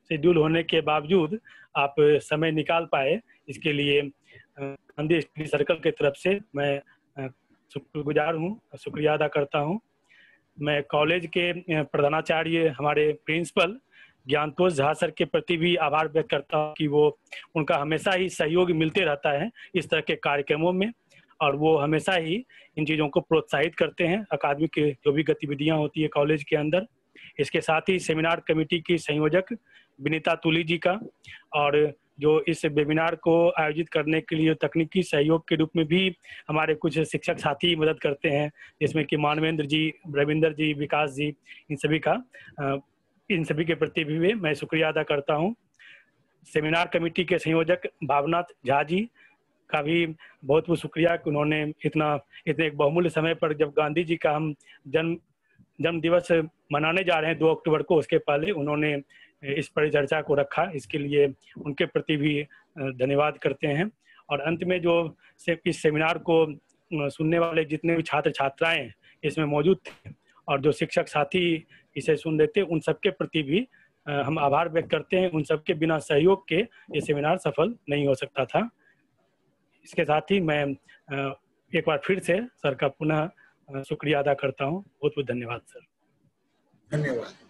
शेड्यूल होने के बावजूद आप समय निकाल पाए, इसके लिए गांधी स्टडी सर्कल की तरफ से मैं शुक्रगुजार हूँ, शुक्रिया अदा करता हूँ। मैं कॉलेज के प्रधानाचार्य हमारे प्रिंसिपल ज्ञानतोष झा सर के प्रति भी आभार व्यक्त करता हूँ कि वो उनका हमेशा ही सहयोग मिलते रहता है इस तरह के कार्यक्रमों में, और वो हमेशा ही इन चीज़ों को प्रोत्साहित करते हैं अकादमिक के जो भी गतिविधियाँ होती है कॉलेज के अंदर। इसके साथ ही सेमिनार कमेटी की संयोजक विनीता तुली जी का, और जो इस वेबिनार को आयोजित करने के लिए तकनीकी सहयोग के रूप में भी हमारे कुछ शिक्षक साथी मदद करते हैं, जिसमें कि मानवेंद्र जी, रविंदर जी, विकास जी, इन सभी का इन सभी के प्रति भी मैं शुक्रिया अदा करता हूं। सेमिनार कमेटी के संयोजक भावनाथ झा जी का भी बहुत बहुत शुक्रिया कि उन्होंने इतना इतने एक बहुमूल्य समय पर, जब गांधी जी का हम जन्म जन्म दिवस मनाने जा रहे हैं दो अक्टूबर को, उसके पहले उन्होंने इस परिचर्चा को रखा, इसके लिए उनके प्रति भी धन्यवाद करते हैं। और अंत में जो से इस सेमिनार को सुनने वाले जितने भी छात्र छात्राएं इसमें मौजूद थे और जो शिक्षक साथी इसे सुन रहे थे, उन सबके प्रति भी हम आभार व्यक्त करते हैं। उन सबके बिना सहयोग के ये सेमिनार सफल नहीं हो सकता था। इसके साथ ही मैं एक बार फिर से सर का पुनः शुक्रिया अदा करता हूँ। बहुत बहुत धन्यवाद सर। धन्यवाद।